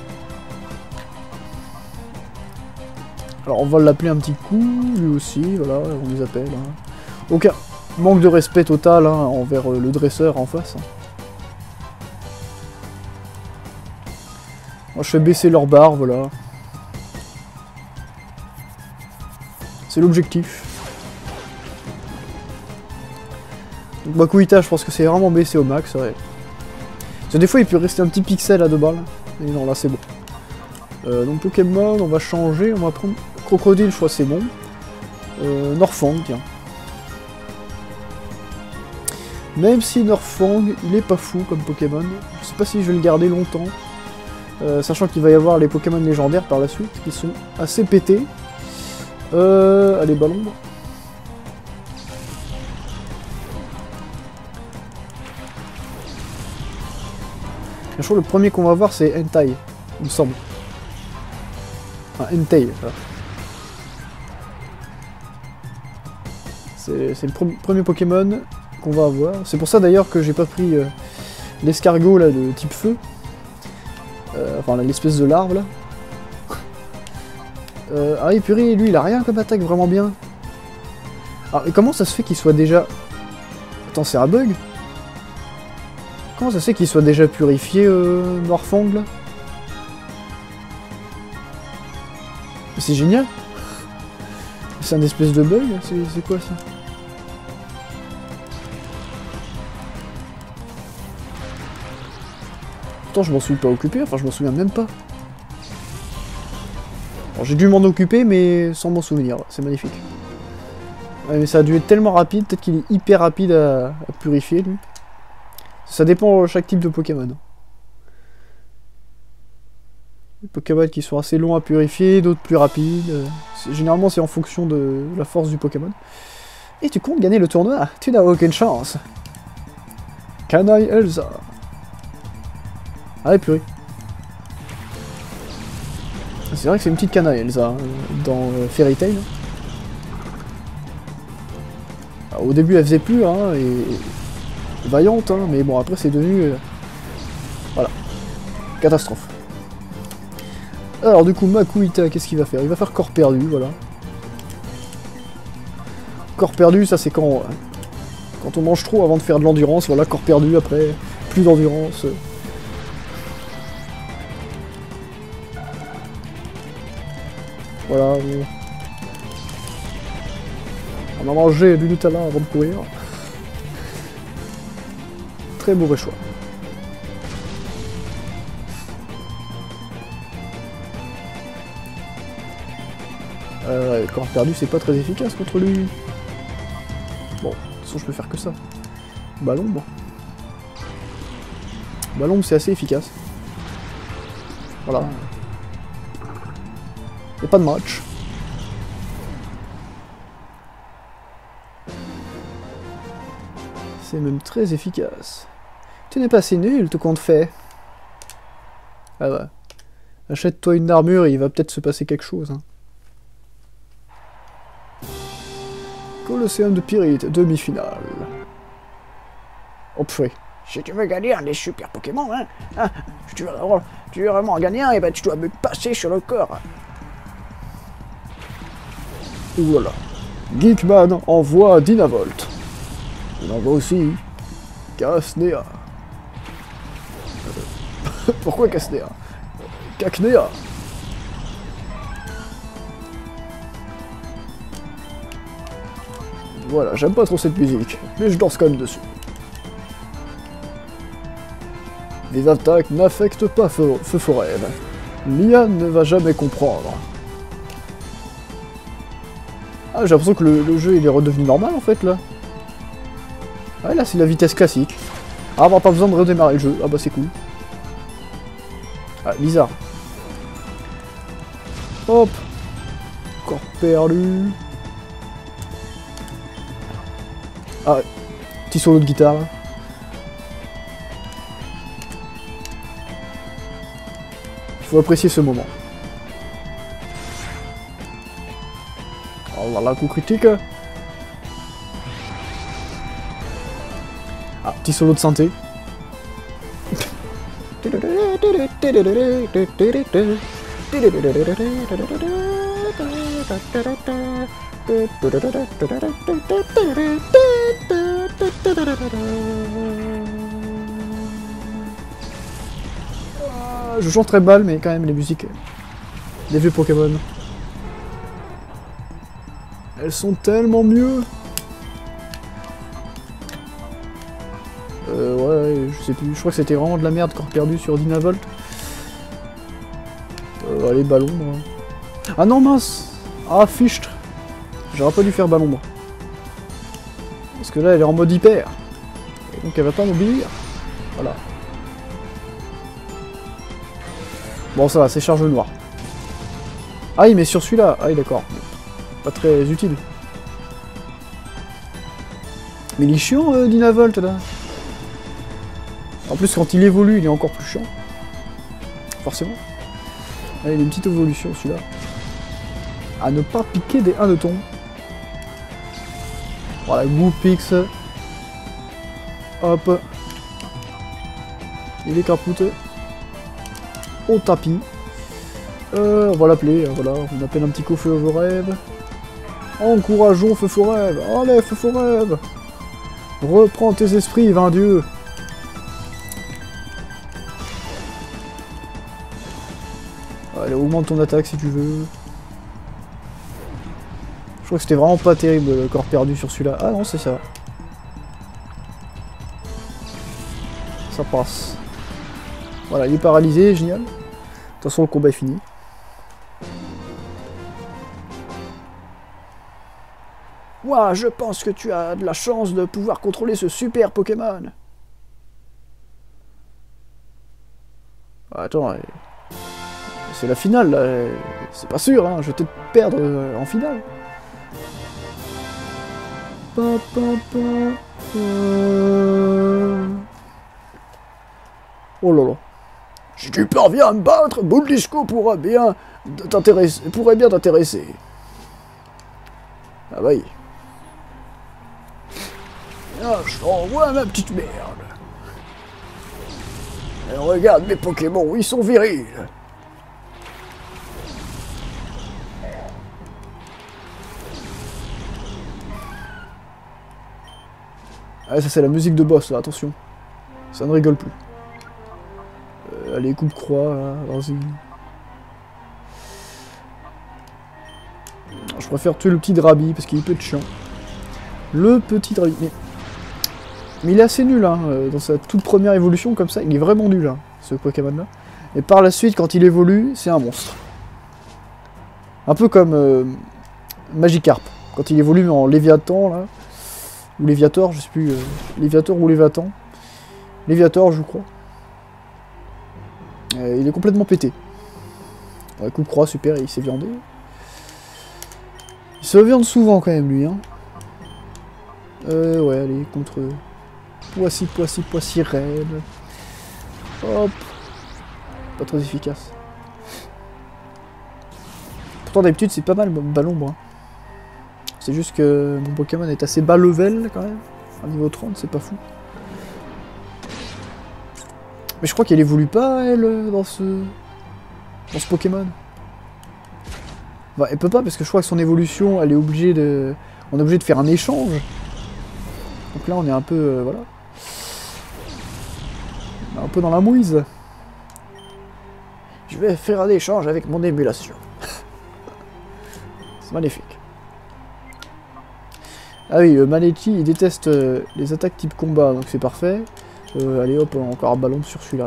Alors on va l'appeler un petit coup, lui aussi, voilà, on les appelle. Hein. Aucun manque de respect total hein, envers le dresseur en face. Hein. Moi je fais baisser leur barre, voilà. C'est l'objectif. Donc Makuhita, je pense que c'est vraiment baissé au max, ouais. Parce que des fois il peut rester un petit pixel à 2 balles. Et non, là c'est bon. Donc Pokémon, on va changer, on va prendre Crocodile, je crois que c'est bon. Norfang, tiens. Même si Norfang, il est pas fou comme Pokémon. Je sais pas si je vais le garder longtemps. Sachant qu'il va y avoir les Pokémon légendaires par la suite, qui sont assez pétés. Allez, ballon. Je crois que le premier qu'on va voir c'est Entei, il me semble. Enfin, Entei, voilà. C'est le premier Pokémon qu'on va avoir. C'est pour ça d'ailleurs que j'ai pas pris l'escargot là de type feu. Enfin l'espèce de larve là. Ah oui purée, lui il a rien comme attaque vraiment bien. Alors et comment ça se fait qu'il soit déjà... Attends, c'est un bug? Comment ça se fait qu'il soit déjà purifié Norfang là? C'est génial. C'est un espèce de bug, c'est quoi ça? Pourtant je m'en suis pas occupé, enfin je m'en souviens même pas. J'ai dû m'en occuper mais sans m'en souvenir, c'est magnifique. Ouais, mais ça a dû être tellement rapide, peut-être qu'il est hyper rapide à purifier lui. Ça dépend de chaque type de Pokémon. Les Pokémon qui sont assez longs à purifier, d'autres plus rapides. Généralement c'est en fonction de la force du Pokémon. Et tu comptes gagner le tournoi? Tu n'as aucune chance. Canaille Elsa. Ah purée. C'est vrai que c'est une petite canaille Elsa hein, dans Fairy Tail. Alors, au début elle faisait plus hein, et vaillante hein, mais bon après c'est devenu voilà, catastrophe. Alors du coup Makuhita qu'est-ce qu'il va faire? Il va faire corps perdu, voilà. corps perdu, ça c'est quand on mange trop avant de faire de l'endurance, voilà, corps perdu après, plus d'endurance. Voilà. On a mangé du Nutella avant de courir. Très mauvais choix. Corps perdu, c'est pas très efficace contre lui. Bon, de toute façon, je peux faire que ça. Ballon, bon. Ballon, c'est assez efficace. Voilà. Y'a pas de match. C'est même très efficace. Tu n'es pas assez nul, tout compte fait. Ah ouais. Achète-toi une armure et il va peut-être se passer quelque chose. Hein. Colosseum de Pyrite, demi-finale. Oh pfff. Si tu veux gagner un des super Pokémon, si tu veux vraiment en gagner un, et ben tu dois me passer sur le corps. Et voilà. Geekman envoie Dynavolt. Il envoie aussi Casnea. Pourquoi Casnea? Cacnea. Voilà, j'aime pas trop cette musique, mais je danse quand même dessus. Les attaques n'affectent pas Feu Forêt. Lian ne va jamais comprendre. Ah, j'ai l'impression que le jeu il est redevenu normal en fait là. Ouais, là c'est la vitesse classique. Ah, on va pas besoin de redémarrer le jeu. Ah bah c'est cool. Ah, bizarre. Hop. Corps perdu. Ah, petit solo de guitare. Il faut apprécier ce moment. Oh là là, coup critique. Ah, petit solo de synthé. Je chante très mal, mais quand même les musiques des vieux Pokémon, elles sont tellement mieux. Ouais, je sais plus, je crois que c'était vraiment de la merde corps perdu sur Dynavolt. Allez, ballon, moi. Ah non, mince. Ah, fichtre. J'aurais pas dû faire ballon, moi. Parce que là, elle est en mode hyper. Et donc, elle va pas m'oublier. Voilà. Bon, ça va, c'est charge noire. Ah, il met sur celui-là. Ah, d'accord. Pas très utile. Mais il est chiant, Dynavolt, là. En plus, quand il évolue, il est encore plus chiant. Forcément. Allez, il a une petite évolution, celui-là. À ne pas piquer des hannetons. Voilà, Goupix. Hop. Il est capote. Au tapis. On va l'appeler, voilà, on appelle un petit coup Feu Forêt. Encourageons Feu Forêt. Allez, Feu Forêt. Reprends tes esprits, vain dieu. Allez, augmente ton attaque si tu veux. Je crois que c'était vraiment pas terrible le corps perdu sur celui-là. Ah non, c'est ça. Ça passe. Voilà, il est paralysé, génial. De toute façon, le combat est fini. Moi, je pense que tu as de la chance de pouvoir contrôler ce super Pokémon. Attends, c'est la finale, là. C'est pas sûr, hein. Je vais peut-être perdre en finale. Oh là là. Si tu parviens à me battre, Boudlisco pourrait bien t'intéresser. Ah bah oui. Ah, je t'envoie ma petite merde. Et regarde mes Pokémon, ils sont virils. Ah, ça c'est la musique de boss, là, attention. Ça ne rigole plus. Allez, coupe-croix, là, vas-y. Je préfère tuer le petit Drabi, parce qu'il est peu de chiant. Le petit Drabi, mais il est assez nul, hein, dans sa toute première évolution, comme ça, il est vraiment nul, hein, ce Pokémon-là. Et par la suite, quand il évolue, c'est un monstre. Un peu comme Magikarp, quand il évolue en Léviathan, là. Ou Léviator, je sais plus. Léviator ou Léviathan. Léviator, je crois. Il est complètement pété. Ouais, coup de croix, super, il s'est viandé. Il se viande souvent quand même, lui. Hein. Ouais, allez, contre Poissy, raide. Hop. Pas très efficace. Pourtant, d'habitude, c'est pas mal, Ballombre. Hein. C'est juste que mon Pokémon est assez bas level, quand même. À niveau 30, c'est pas fou. Mais je crois qu'elle évolue pas, elle, dans ce Pokémon. Bah, elle peut pas, parce que je crois que son évolution, elle est obligée de... On est obligé de faire un échange. Donc là, on est un peu... voilà. On est un peu dans la mouise. Je vais faire un échange avec mon émulation. C'est magnifique. Ah oui, Manetti, il déteste les attaques type combat, donc c'est parfait. Allez hop, encore un ballon sur celui-là.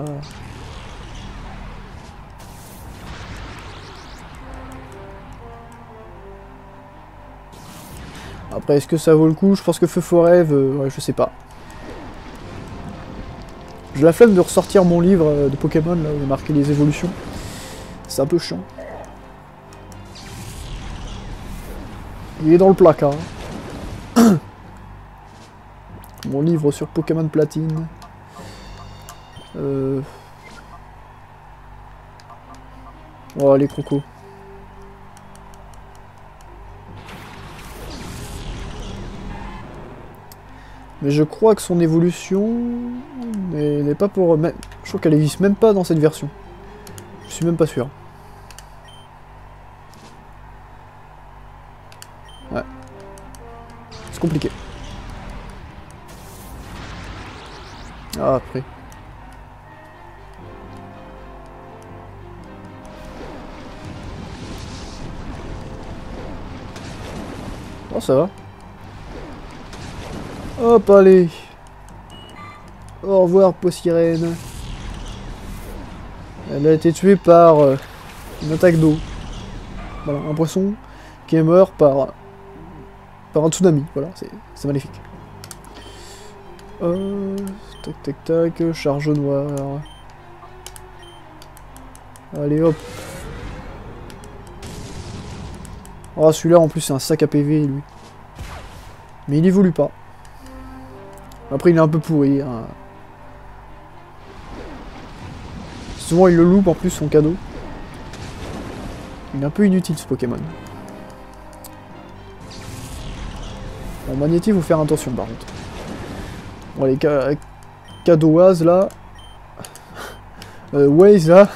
Après, est-ce que ça vaut le coup? Je pense que Feu Forêt, ouais, je sais pas. J'ai la flemme de ressortir mon livre de Pokémon, là, où il y a marqué les évolutions. C'est un peu chiant. Il est dans le placard. Mon livre sur Pokémon Platine. Oh, les crocos. Mais je crois que son évolution n'est pas pour... Je crois qu'elle existe même pas dans cette version. Je suis même pas sûr. Ouais. C'est compliqué. Ah, après. Oh, ça va. Hop, allez. Au revoir, Poissirène. Elle a été tuée par une attaque d'eau. Voilà, un poisson qui est mort par un tsunami. Voilà, c'est magnifique. Tac, tac, tac, charge noire. Allez, hop. Oh, celui-là, en plus, c'est un sac à PV, lui. Mais il évolue pas. Après, il est un peu pourri. Hein. Souvent, il le loupe, en plus, son cadeau. Il est un peu inutile, ce Pokémon. Bon, Magnéti, faut faire attention, par contre. Bon, les cadeauises, là. Waze, là.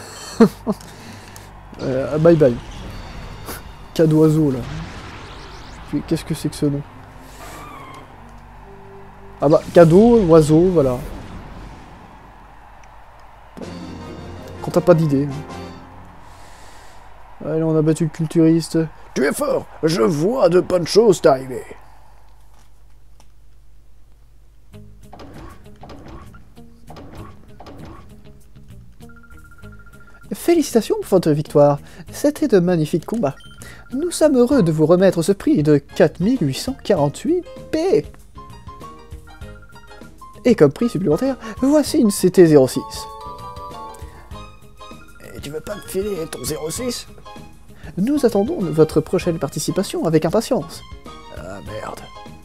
Bye bye. Cadeau-oiseau, là. Qu'est-ce que c'est que ce nom? Ah bah, cadeau, oiseau, voilà. Quand t'as pas d'idée. Allez, on a battu le culturiste. Tu es fort, je vois de bonnes choses t'arriver. Félicitations pour votre victoire. C'était de magnifiques combats. Nous sommes heureux de vous remettre ce prix de 4848 P. Et comme prix supplémentaire, voici une CT06. Et tu veux pas me filer ton 06? Nous attendons votre prochaine participation avec impatience. Ah merde.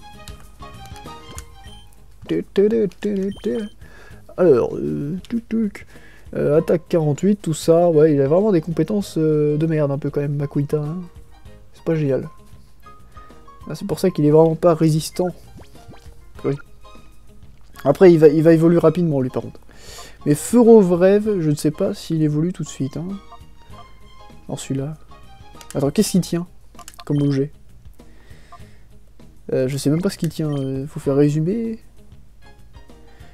Alors, attaque 48, tout ça, ouais, il a vraiment des compétences de merde un peu quand même, Makuita. Hein. C'est pas génial. Ah, c'est pour ça qu'il est vraiment pas résistant. Oui. Après, il va évoluer rapidement, lui, par contre. Mais Feurovrev, je ne sais pas s'il évolue tout de suite. Hein. Alors, celui-là. Attends, qu'est-ce qu'il tient comme objet? Je sais même pas ce qu'il tient. Faut faire résumer.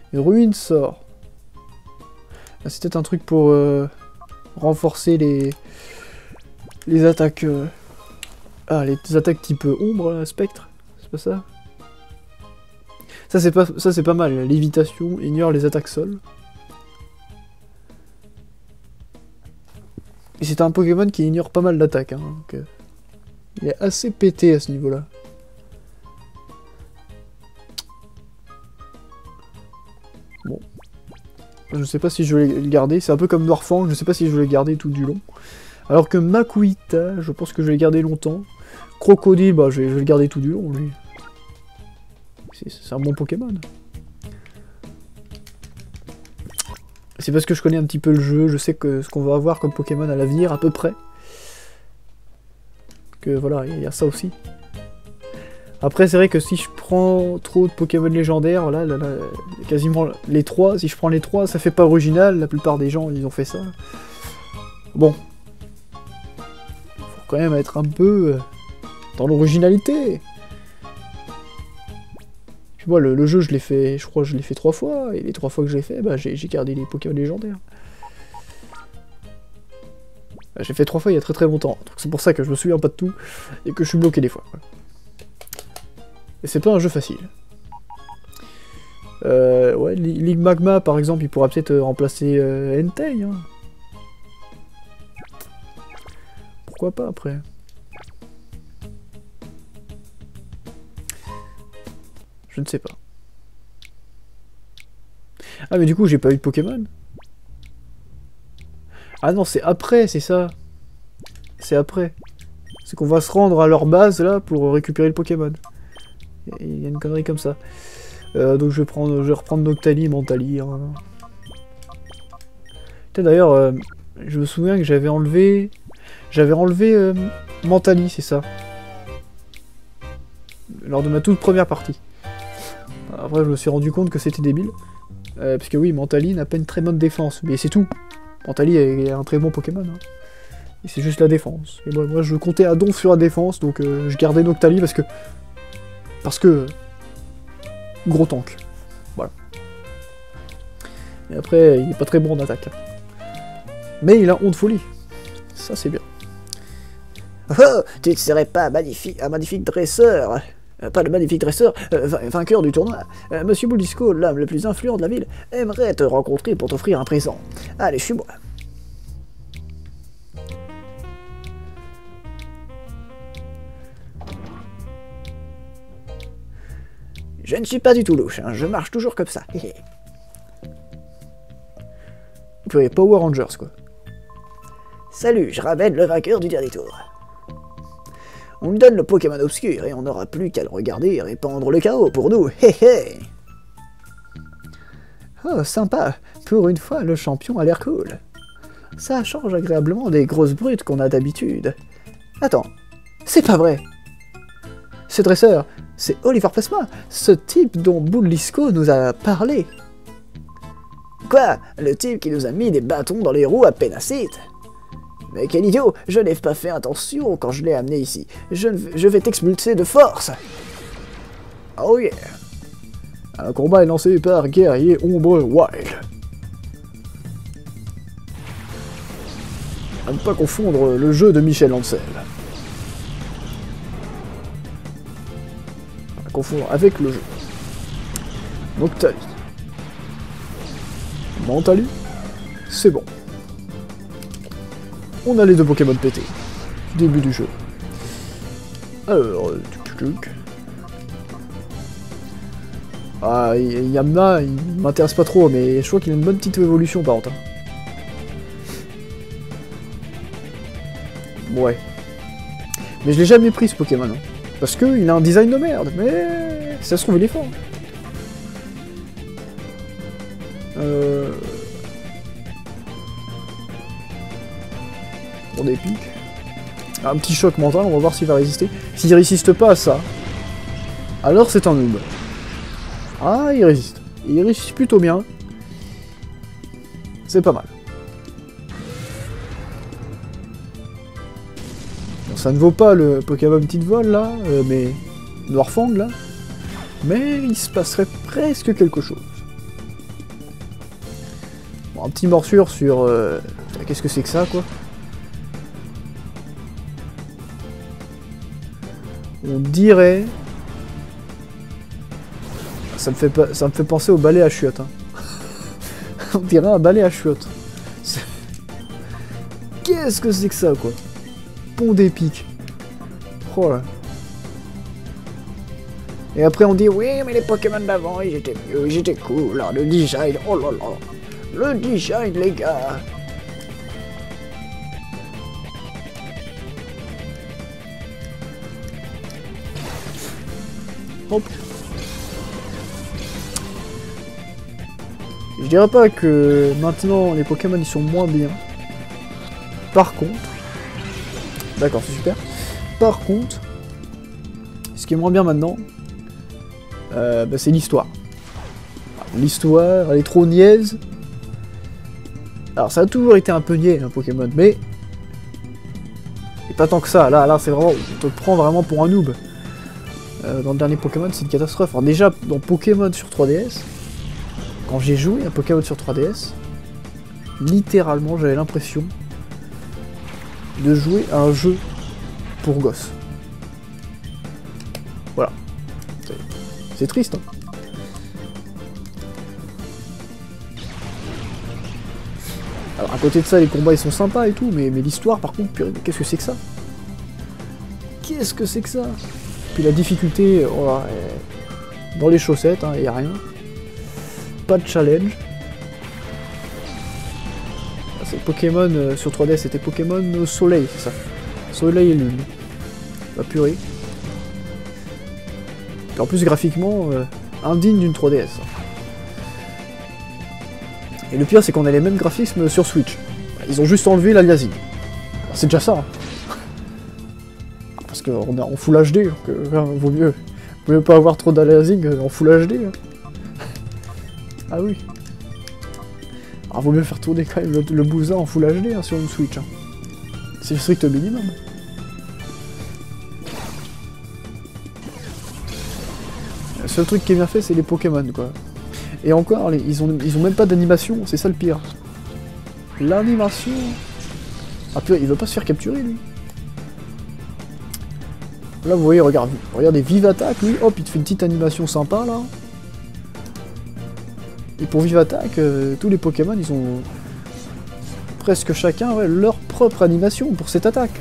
Une ruine sort. Ah, c'est peut-être un truc pour renforcer les attaques... Ah, les attaques type ombre, là, spectre. C'est pas ça? Ça c'est pas mal. Lévitation ignore les attaques sol. Et c'est un Pokémon qui ignore pas mal d'attaques. Hein, donc, il est assez pété à ce niveau-là. Bon. Je sais pas si je vais le garder. C'est un peu comme Noirfang, je sais pas si je vais le garder tout du long. Alors que Makuhita, je pense que je vais le garder longtemps. Crocodile, bah je vais le garder tout du long, lui. C'est un bon Pokémon. C'est parce que je connais un petit peu le jeu, je sais que ce qu'on va avoir comme Pokémon à l'avenir, à peu près. Que voilà, il y a ça aussi. Après, c'est vrai que si je prends trop de Pokémon légendaires, là, quasiment les 3, si je prends les 3, ça fait pas original, la plupart des gens, ils ont fait ça. Bon. Faut quand même être un peu dans l'originalité. Puis moi, le jeu, je l'ai fait, je crois que je l'ai fait 3 fois, et les 3 fois que je l'ai fait, bah, j'ai gardé les Pokémon légendaires. J'ai fait 3 fois il y a très longtemps, donc c'est pour ça que je me souviens pas de tout, et que je suis bloqué des fois. Voilà. Et c'est pas un jeu facile. Ouais, League Magma, par exemple, il pourra peut-être remplacer Entei. Hein. Pourquoi pas, après? Je ne sais pas. Ah, mais du coup, j'ai pas eu de Pokémon. Ah non, c'est après, c'est ça. C'est après. C'est qu'on va se rendre à leur base, là, pour récupérer le Pokémon. Il y a une connerie comme ça. Donc je vais reprendre Noctali et Mentali. Hein. D'ailleurs, je me souviens que j'avais enlevé Mentali, c'est ça. Lors de ma toute première partie. Après, je me suis rendu compte que c'était débile. Parce que oui, Mentali n'a pas une très bonne défense. Mais c'est tout. Mentali est un très bon Pokémon. Hein. Et c'est juste la défense. Et moi, je comptais à donf sur la défense, donc je gardais Noctali parce que... Gros tank. Voilà. Et après, il est pas très bon en attaque. Mais il a honte folie. Ça, c'est bien. Oh, tu ne serais pas un magnifique dresseur. Pas le magnifique dresseur, vainqueur du tournoi. Monsieur Boulisco, l'homme le plus influent de la ville, aimerait te rencontrer pour t'offrir un présent. Allez, suis-moi. Je ne suis pas du tout louche, hein, je marche toujours comme ça. Vous pouvez Power Rangers, quoi. Salut, je ramène le vainqueur du dernier tour. On lui donne le Pokémon obscur et on n'aura plus qu'à le regarder et répandre le chaos pour nous. Hé hé. Oh, sympa. Pour une fois, le champion a l'air cool. Ça change agréablement des grosses brutes qu'on a d'habitude. Attends, c'est pas vrai. Ce dresseur, c'est Oliver Plasma, ce type dont Boulisco nous a parlé. Quoi? Le type qui nous a mis des bâtons dans les roues à Pénacite? Mais quel idiot! Je n'ai pas fait attention quand je l'ai amené ici. Je vais t'expulser de force! Oh yeah! Un combat est lancé par Guerrier Ombre Wild. À ne pas confondre le jeu de Michel Ancel. À confondre avec le jeu. Noctali. Mentali. C'est bon. On a les 2 Pokémon pétés. Début du jeu. Alors, ah, Yamna, il m'intéresse pas trop, mais je crois qu'il a une bonne petite évolution par contre. Ouais. Mais je l'ai jamais pris ce Pokémon. Hein. Parce qu'il a un design de merde, mais ça se trouve il est fort. On des pics. Un petit choc mental, on va voir s'il va résister. S'il résiste pas à ça, alors c'est un noob. Ah, il résiste. Il résiste plutôt bien. C'est pas mal. Bon, ça ne vaut pas le Pokémon petite vol là, mais Noirfang là. Mais il se passerait presque quelque chose. Bon, un petit morsure sur... Qu'est-ce que c'est que ça, quoi? On dirait... Ça me fait penser au balai à chiottes. Hein. On dirait un balai à chiottes. Qu'est-ce que c'est que ça, quoi? Pont d'épique. Oh là. Et après on dit oui mais les Pokémon d'avant ils étaient mieux, ils étaient cool, là, le design, oh là là, le design les gars. Hop. Je dirais pas que maintenant les Pokémon ils sont moins bien. Par contre, d'accord c'est super. Par contre, ce qui est moins bien maintenant, bah, c'est l'histoire. L'histoire, elle est trop niaise. Alors ça a toujours été un peu niais un Pokémon, mais et pas tant que ça. Là c'est vraiment, on te prend vraiment pour un noob. Dans le dernier Pokémon, c'est une catastrophe. Alors déjà dans Pokémon sur 3DS, quand j'ai joué à Pokémon sur 3DS, littéralement j'avais l'impression de jouer à un jeu pour gosses. Voilà. C'est triste, hein. Alors à côté de ça, les combats ils sont sympas et tout, mais l'histoire par contre, purée, qu'est-ce que c'est que ça? Qu'est-ce que c'est que ça? Puis la difficulté, oh là, dans les chaussettes, hein, y a rien. Pas de challenge. C'est Pokémon sur 3DS, c'était Pokémon Soleil, c'est ça. Soleil et Lune. La purée. Et en plus graphiquement, indigne d'une 3DS. Et le pire c'est qu'on a les mêmes graphismes sur Switch. Ils ont juste enlevé l'aliasing. C'est déjà ça. Hein. Parce qu'on est en Full HD, donc vaut mieux pas avoir trop d'aliasing en Full HD. Hein. Ah oui. Alors vaut mieux faire tourner quand même le bousin en Full HD hein, sur une Switch. Hein. C'est le strict minimum. Le seul truc qui est bien fait c'est les Pokémon quoi. Et encore, ils ont même pas d'animation, c'est ça le pire. L'animation... Ah purée, il veut pas se faire capturer lui. Là vous voyez, regardez, Vive Attaque, lui, hop, il te fait une petite animation sympa là. Et pour Vive Attaque, tous les Pokémon, ils ont presque chacun leur propre animation pour cette attaque.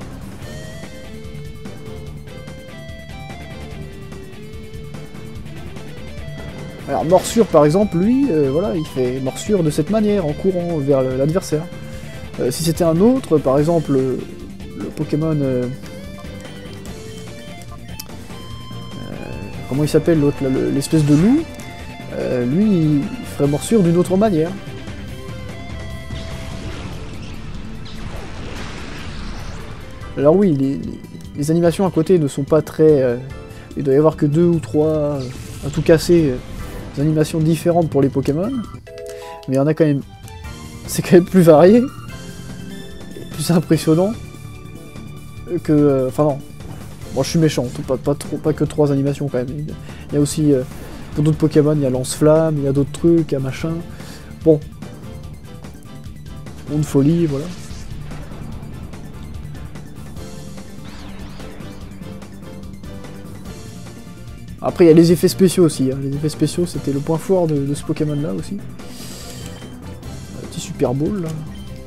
Alors Morsure par exemple, lui, voilà, il fait Morsure de cette manière, en courant vers l'adversaire. Si c'était un autre, par exemple le Pokémon... comment il s'appelle l'autre, l'espèce de loup, lui il ferait Morsure d'une autre manière. Alors oui, les animations à côté ne sont pas très... il doit y avoir que 2 ou 3, à tout casser, animations différentes pour les Pokémon. Mais il y en a quand même... C'est quand même plus varié, et plus impressionnant que... Enfin non, bon je suis méchant, pas que 3 animations quand même. Il y a aussi... pour d'autres Pokémon, il y a Lance-Flamme, il y a d'autres trucs, il y a machin... Bon. Monde folie, voilà. Après, il y a les effets spéciaux aussi. Hein. Les effets spéciaux, c'était le point fort de ce Pokémon-là aussi. Un petit Super Ball, là.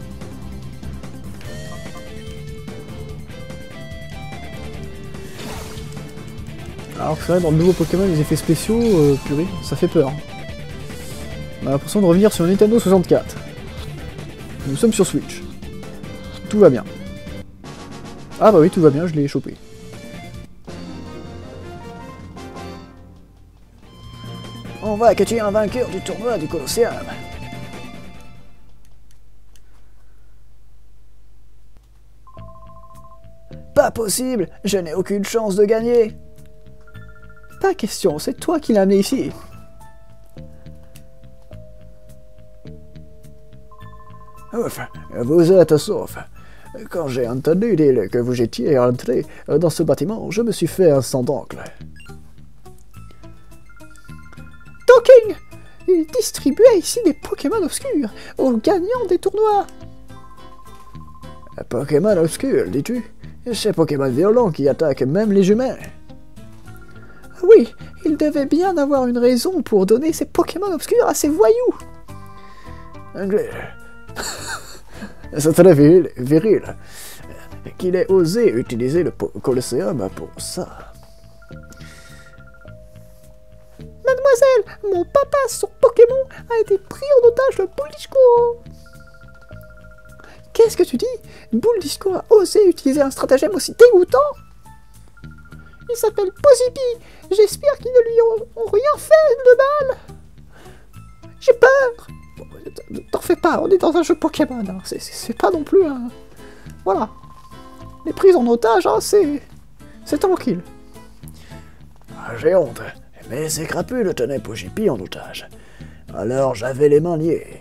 Alors que c'est vrai, dans le nouveau Pokémon, les effets spéciaux, purée, ça fait peur. On a l'impression de revenir sur Nintendo 64. Nous sommes sur Switch. Tout va bien. Ah bah oui, tout va bien, je l'ai chopé. On va catcher un vainqueur du tournoi du Colosseum. Pas possible, je n'ai aucune chance de gagner. Pas question, c'est toi qui l'as amené ici. Ouf, vous êtes sauf. Quand j'ai entendu dire que vous étiez entré dans ce bâtiment, je me suis fait un sang d'oncle. Talking! il distribuait ici des Pokémon obscurs aux gagnants des tournois. Un Pokémon obscur, dis-tu? Ces Pokémon violents qui attaquent même les humains. Oui, il devait bien avoir une raison pour donner ces Pokémon obscurs à ces voyous. Anglais. C'est très viril qu'il ait osé utiliser le Colosseum pour ça. Mademoiselle, mon papa, son Pokémon, a été pris en otage de Boule Disco. Qu'est-ce que tu dis? Boule Disco a osé utiliser un stratagème aussi dégoûtant? Il s'appelle Pozipi. J'espère qu'ils ne lui ont rien fait de mal. J'ai peur. T'en fais pas, on est dans un jeu Pokémon. Hein. C'est pas non plus un... Voilà. Les prises en otage, hein, c'est tranquille. J'ai honte, mais ces crapules tenaient Pozipi en otage. Alors j'avais les mains liées.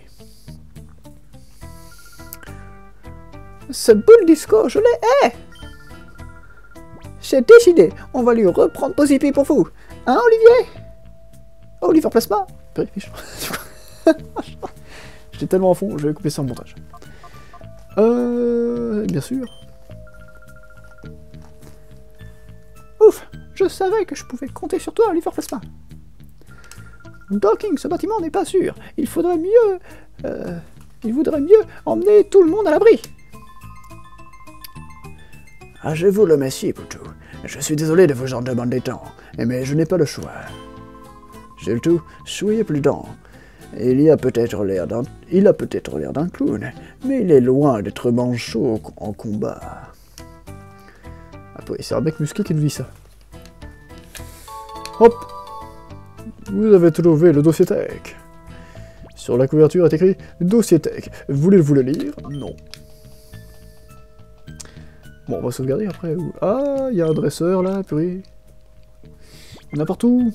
Ce Boule Disco, je l'ai. J'ai décidé, on va lui reprendre Pozipi pour vous. Hein, Olivier? Oh, Olivier Plasma. J'étais tellement à fond, je vais couper ça en montage. Bien sûr. Ouf, je savais que je pouvais compter sur toi, Olivier Plasma. Docking, ce bâtiment n'est pas sûr. Il faudrait mieux... il voudrait mieux emmener tout le monde à l'abri. Ah, je vous le remercie, Poutou. Je suis désolé de vous en demander tant, mais je n'ai pas le choix. Surtout, soyez prudent. Il a peut-être l'air d'un clown, mais il est loin d'être manchot en combat. Ah, c'est un mec musclé qui nous dit ça. Hop! Vous avez trouvé le dossier tech. Sur la couverture est écrit dossier tech. Voulez-vous le lire? Non. Bon, on va sauvegarder après. Ah, il y a un dresseur là, purée. Il y en a partout.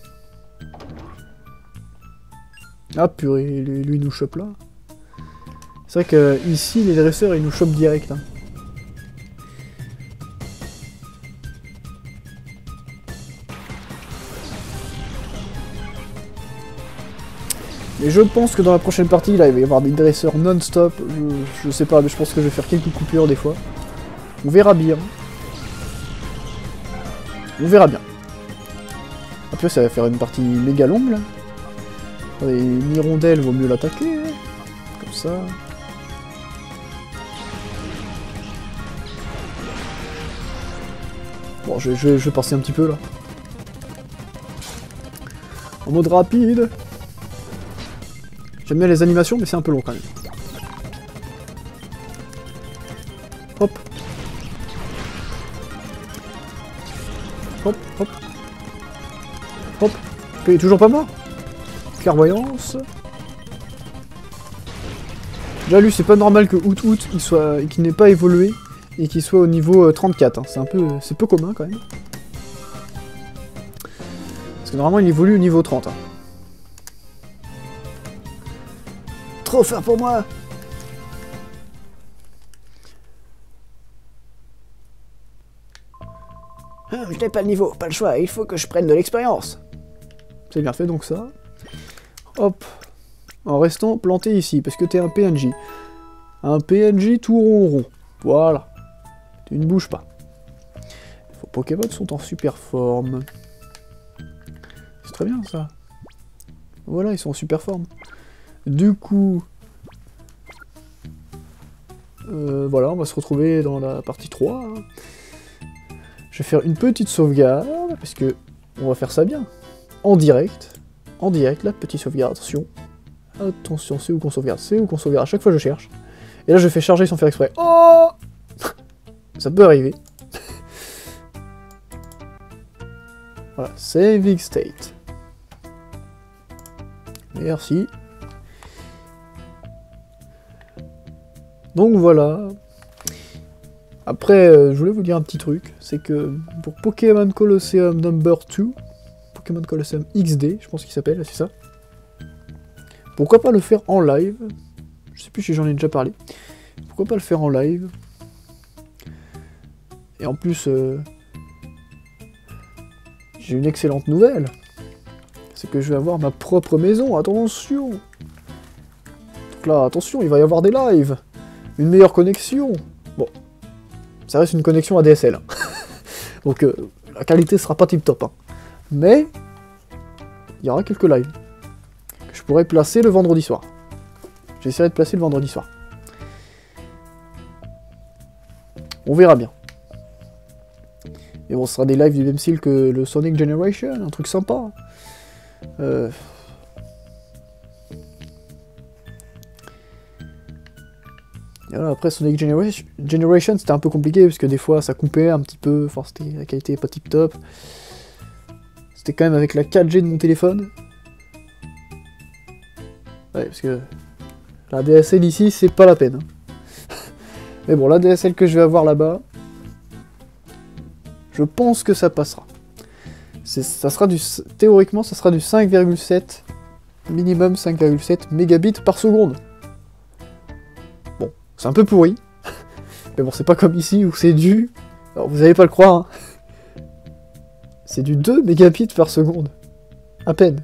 Ah purée, lui il nous chope là. C'est vrai que ici les dresseurs ils nous chopent direct. Hein. Mais je pense que dans la prochaine partie là il va y avoir des dresseurs non-stop. Je sais pas, mais je pense que je vais faire quelques coupures des fois. On verra bien. On verra bien. Après ça va faire une partie méga longue là. Les hirondelles, vaut mieux l'attaquer, hein. Comme ça. Bon, je vais passer un petit peu là. En mode rapide. J'aime bien les animations, mais c'est un peu long quand même. Hop. Hop, hop. Hop. Il est toujours pas mort. Clairvoyance. Déjà lui c'est pas normal que qu'il n'ait pas évolué et qu'il soit au niveau 34. Hein. C'est peu commun quand même. Parce que normalement il évolue au niveau 30. Hein. Trop fort pour moi. Je n'ai pas le niveau, pas le choix, il faut que je prenne de l'expérience. C'est bien fait donc ça. Hop, en restant planté ici, parce que t'es un PNJ. Un PNJ tout rond. Voilà. Tu ne bouges pas. Vos Pokémon sont en super forme. C'est très bien ça. Voilà, ils sont en super forme. Du coup... voilà, on va se retrouver dans la partie 3. Hein. Je vais faire une petite sauvegarde, parce que on va faire ça bien. En direct, la petite sauvegarde, attention. Attention, c'est où qu'on sauvegarde? C'est où qu'on sauvegarde? À chaque fois je cherche. Et là je fais charger sans faire exprès. Oh! Ça peut arriver. Voilà, saving state. Merci. Donc voilà. Après, je voulais vous dire un petit truc. C'est que pour Pokémon Colosseum Number 2, Pokémon Colosseum XD, je pense qu'il s'appelle, c'est ça. Pourquoi pas le faire en live? Je sais plus si j'en ai déjà parlé. Pourquoi pas le faire en live? Et en plus, j'ai une excellente nouvelle. c'est que je vais avoir ma propre maison, attention. Donc là, attention, il va y avoir des lives. Une meilleure connexion. Bon, ça reste une connexion ADSL. Donc la qualité sera pas tip top. Hein. Mais, il y aura quelques lives que je pourrais placer le vendredi soir. J'essaierai de placer le vendredi soir. On verra bien. Et bon, ce sera des lives du même style que le Sonic Generation, un truc sympa. Et voilà, après Sonic Generation c'était un peu compliqué parce que des fois ça coupait un petit peu, enfin la qualité est pas tip top. C'était quand même avec la 4G de mon téléphone. Ouais, parce que la DSL ici c'est pas la peine. Hein. Mais bon, la DSL que je vais avoir là-bas, je pense que ça passera. Ça sera théoriquement, ça sera du 5,7, minimum 5,7 mégabits par seconde. Bon, c'est un peu pourri. Mais bon, c'est pas comme ici où c'est du... Alors, vous allez pas le croire, hein. C'est du 2 mégabits par seconde. À peine.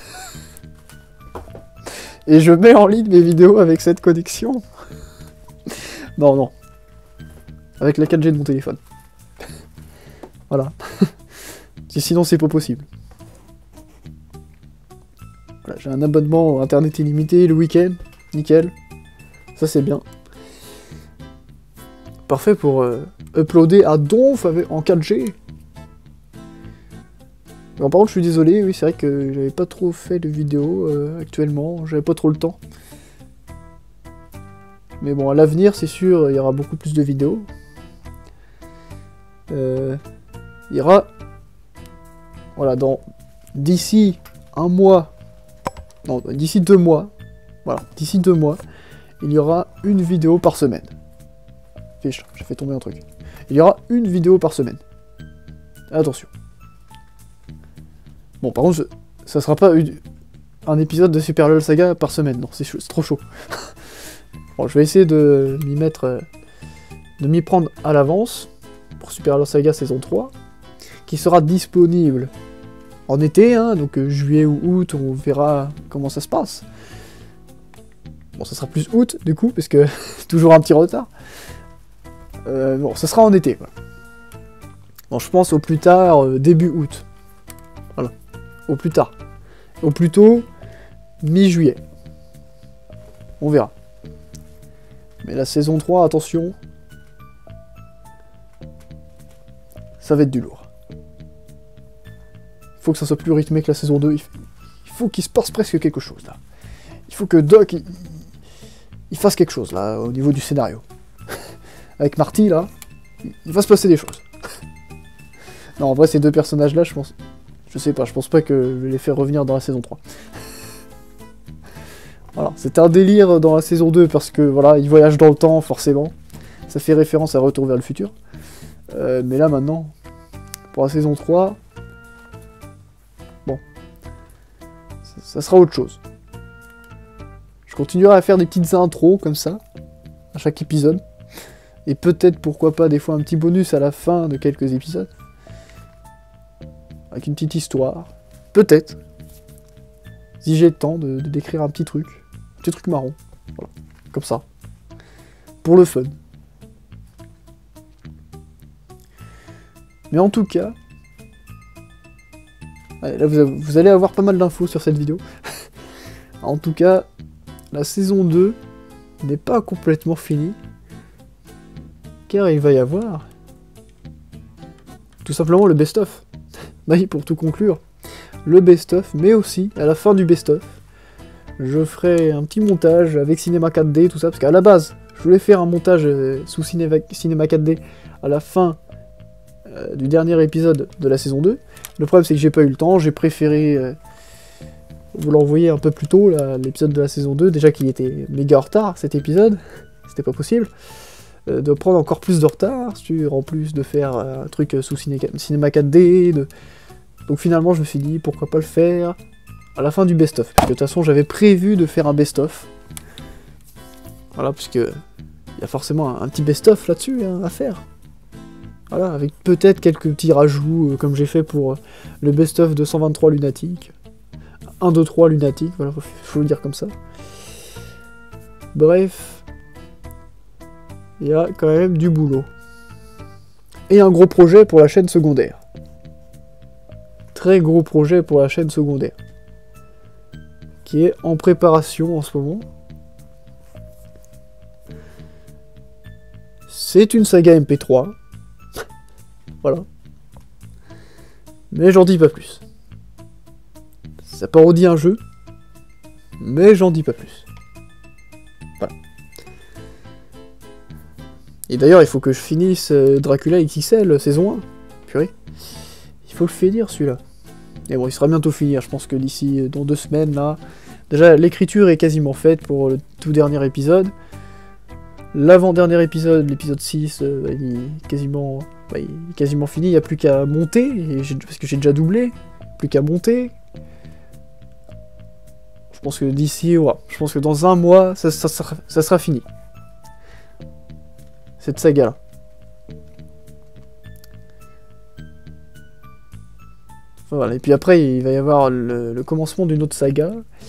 Et je mets en ligne mes vidéos avec cette connexion. Non, non. Avec la 4G de mon téléphone. Voilà. Sinon, c'est pas possible. Voilà, j'ai un abonnement internet illimité le week-end. Nickel. Ça, c'est bien. Parfait pour uploader à donf en 4G. Alors, par contre, je suis désolé, oui, c'est vrai que j'avais pas trop fait de vidéos actuellement. J'avais pas trop le temps. Mais bon, à l'avenir, c'est sûr, il y aura beaucoup plus de vidéos. Il y aura... Voilà, d'ici un mois... Non, d'ici 2 mois. Voilà, d'ici 2 mois, il y aura une vidéo par semaine. Fiche, j'ai fait tomber un truc. Il y aura une vidéo par semaine. Attention. Bon, par contre, ça sera pas un épisode de Super LOL Saga par semaine. Non, c'est trop chaud. Bon, je vais essayer de m'y mettre... de m'y prendre à l'avance. Pour Super LOL Saga saison 3. Qui sera disponible en été, hein, donc juillet ou août, on verra comment ça se passe. Bon, ça sera plus août, du coup, parce que toujours un petit retard. Bon, ça sera en été, quoi. Bon, je pense au plus tard, début août. Voilà, au plus tard. Au plus tôt, mi-juillet. On verra. Mais la saison 3, attention, ça va être du lourd. Il faut que ça soit plus rythmé que la saison 2, il faut qu'il se passe presque quelque chose, là. Il faut que Doc, il fasse quelque chose, là, au niveau du scénario. Avec Marty, là, il va se passer des choses. Non, en vrai, ces deux personnages-là, je sais pas, je pense pas que je vais les faire revenir dans la saison 3. Voilà, c'était un délire dans la saison 2, parce que, voilà, ils voyagent dans le temps, forcément. Ça fait référence à Retour vers le futur. Mais là, maintenant, pour la saison 3... Bon, ça sera autre chose. Je continuerai à faire des petites intros comme ça, à chaque épisode. Et peut-être, pourquoi pas, des fois un petit bonus à la fin de quelques épisodes. Avec une petite histoire. Peut-être. Si j'ai le temps de décrire un petit truc marron. Voilà, comme ça. Pour le fun. Mais en tout cas... Allez, là, vous allez avoir pas mal d'infos sur cette vidéo. En tout cas, la saison 2 n'est pas complètement finie. Car il va y avoir... tout simplement le best-of. Oui, pour tout conclure. Le best-of, mais aussi, à la fin du best-of, je ferai un petit montage avec Cinema 4D, tout ça, parce qu'à la base, je voulais faire un montage sous Cinema 4D à la fin du dernier épisode de la saison 2. Le problème, c'est que j'ai pas eu le temps, j'ai préféré vous l'envoyer un peu plus tôt, l'épisode de la saison 2, déjà qu'il était méga en retard, cet épisode, c'était pas possible, de prendre encore plus de retard, en plus de faire un truc sous Cinema 4D, donc finalement je me suis dit, pourquoi pas le faire à la fin du best-of, parce que de toute façon j'avais prévu de faire un best-of, voilà, puisque il y a forcément un petit best-of là-dessus hein, à faire. Voilà, avec peut-être quelques petits rajouts, comme j'ai fait pour le best-of de 123 Lunatic. 1, 2, 3 lunatique, voilà, faut le dire comme ça. Bref, il y a quand même du boulot. Et un gros projet pour la chaîne secondaire. Très gros projet pour la chaîne secondaire. Qui est en préparation en ce moment. C'est une saga MP3. Voilà. Mais j'en dis pas plus. Ça parodie un jeu, mais j'en dis pas plus. Voilà. Et d'ailleurs, il faut que je finisse Dracula XXL saison 1. Purée. Il faut le finir celui-là. Et bon, il sera bientôt fini, hein. Je pense que d'ici dans 2 semaines, là... Déjà, l'écriture est quasiment faite pour le tout dernier épisode. L'avant-dernier épisode, l'épisode 6, il est quasiment fini. Il n'y a plus qu'à monter, parce que j'ai déjà doublé. Plus qu'à monter. Je pense que d'ici, ouais, je pense que dans 1 mois, ça sera fini. Cette saga-là. Enfin, voilà. Et puis après, il va y avoir le commencement d'une autre saga.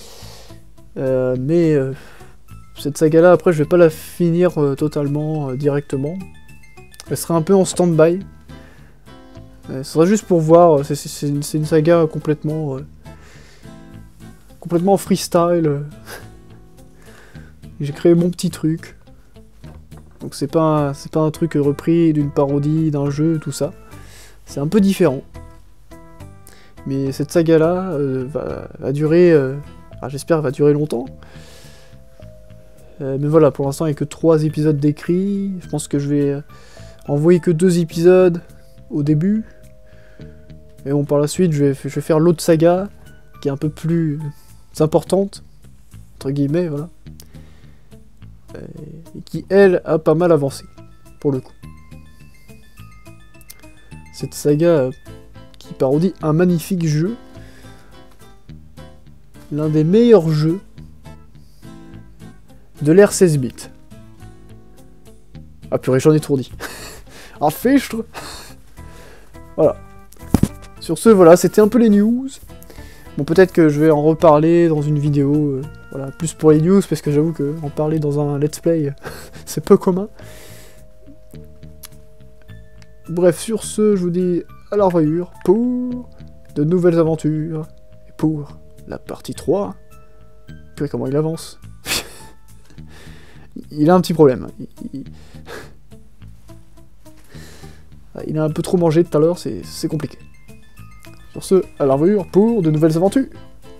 Mais cette saga-là, après, je vais pas la finir totalement, directement. Elle sera un peu en stand-by. Ce sera juste pour voir, c'est une saga complètement freestyle. J'ai créé mon petit truc. Donc c'est pas un truc repris d'une parodie, d'un jeu, tout ça. C'est un peu différent. Mais cette saga-là va durer... j'espère qu'elle va durer longtemps. Mais voilà, pour l'instant, il n'y a que 3 épisodes d'écrits. Je pense que je vais envoyer que 2 épisodes au début. Et bon, par la suite, je vais faire l'autre saga, qui est un peu plus importante, entre guillemets, voilà. Et qui, elle, a pas mal avancé, pour le coup. Cette saga qui parodie un magnifique jeu. L'un des meilleurs jeux de l'ère 16 bits. Ah purée, j'en ai trop dit. Ah fichtre. Voilà. Sur ce, voilà, c'était un peu les news. Bon, peut-être que je vais en reparler dans une vidéo, voilà, plus pour les news, parce que j'avoue que en parler dans un let's play, c'est peu commun. Bref, sur ce, je vous dis à la revoyure pour de nouvelles aventures, et pour la partie 3. Purée, comment il avance. Il a un petit problème. Il a un peu trop mangé tout à l'heure, c'est compliqué. Sur ce, à la revoyure pour de nouvelles aventures.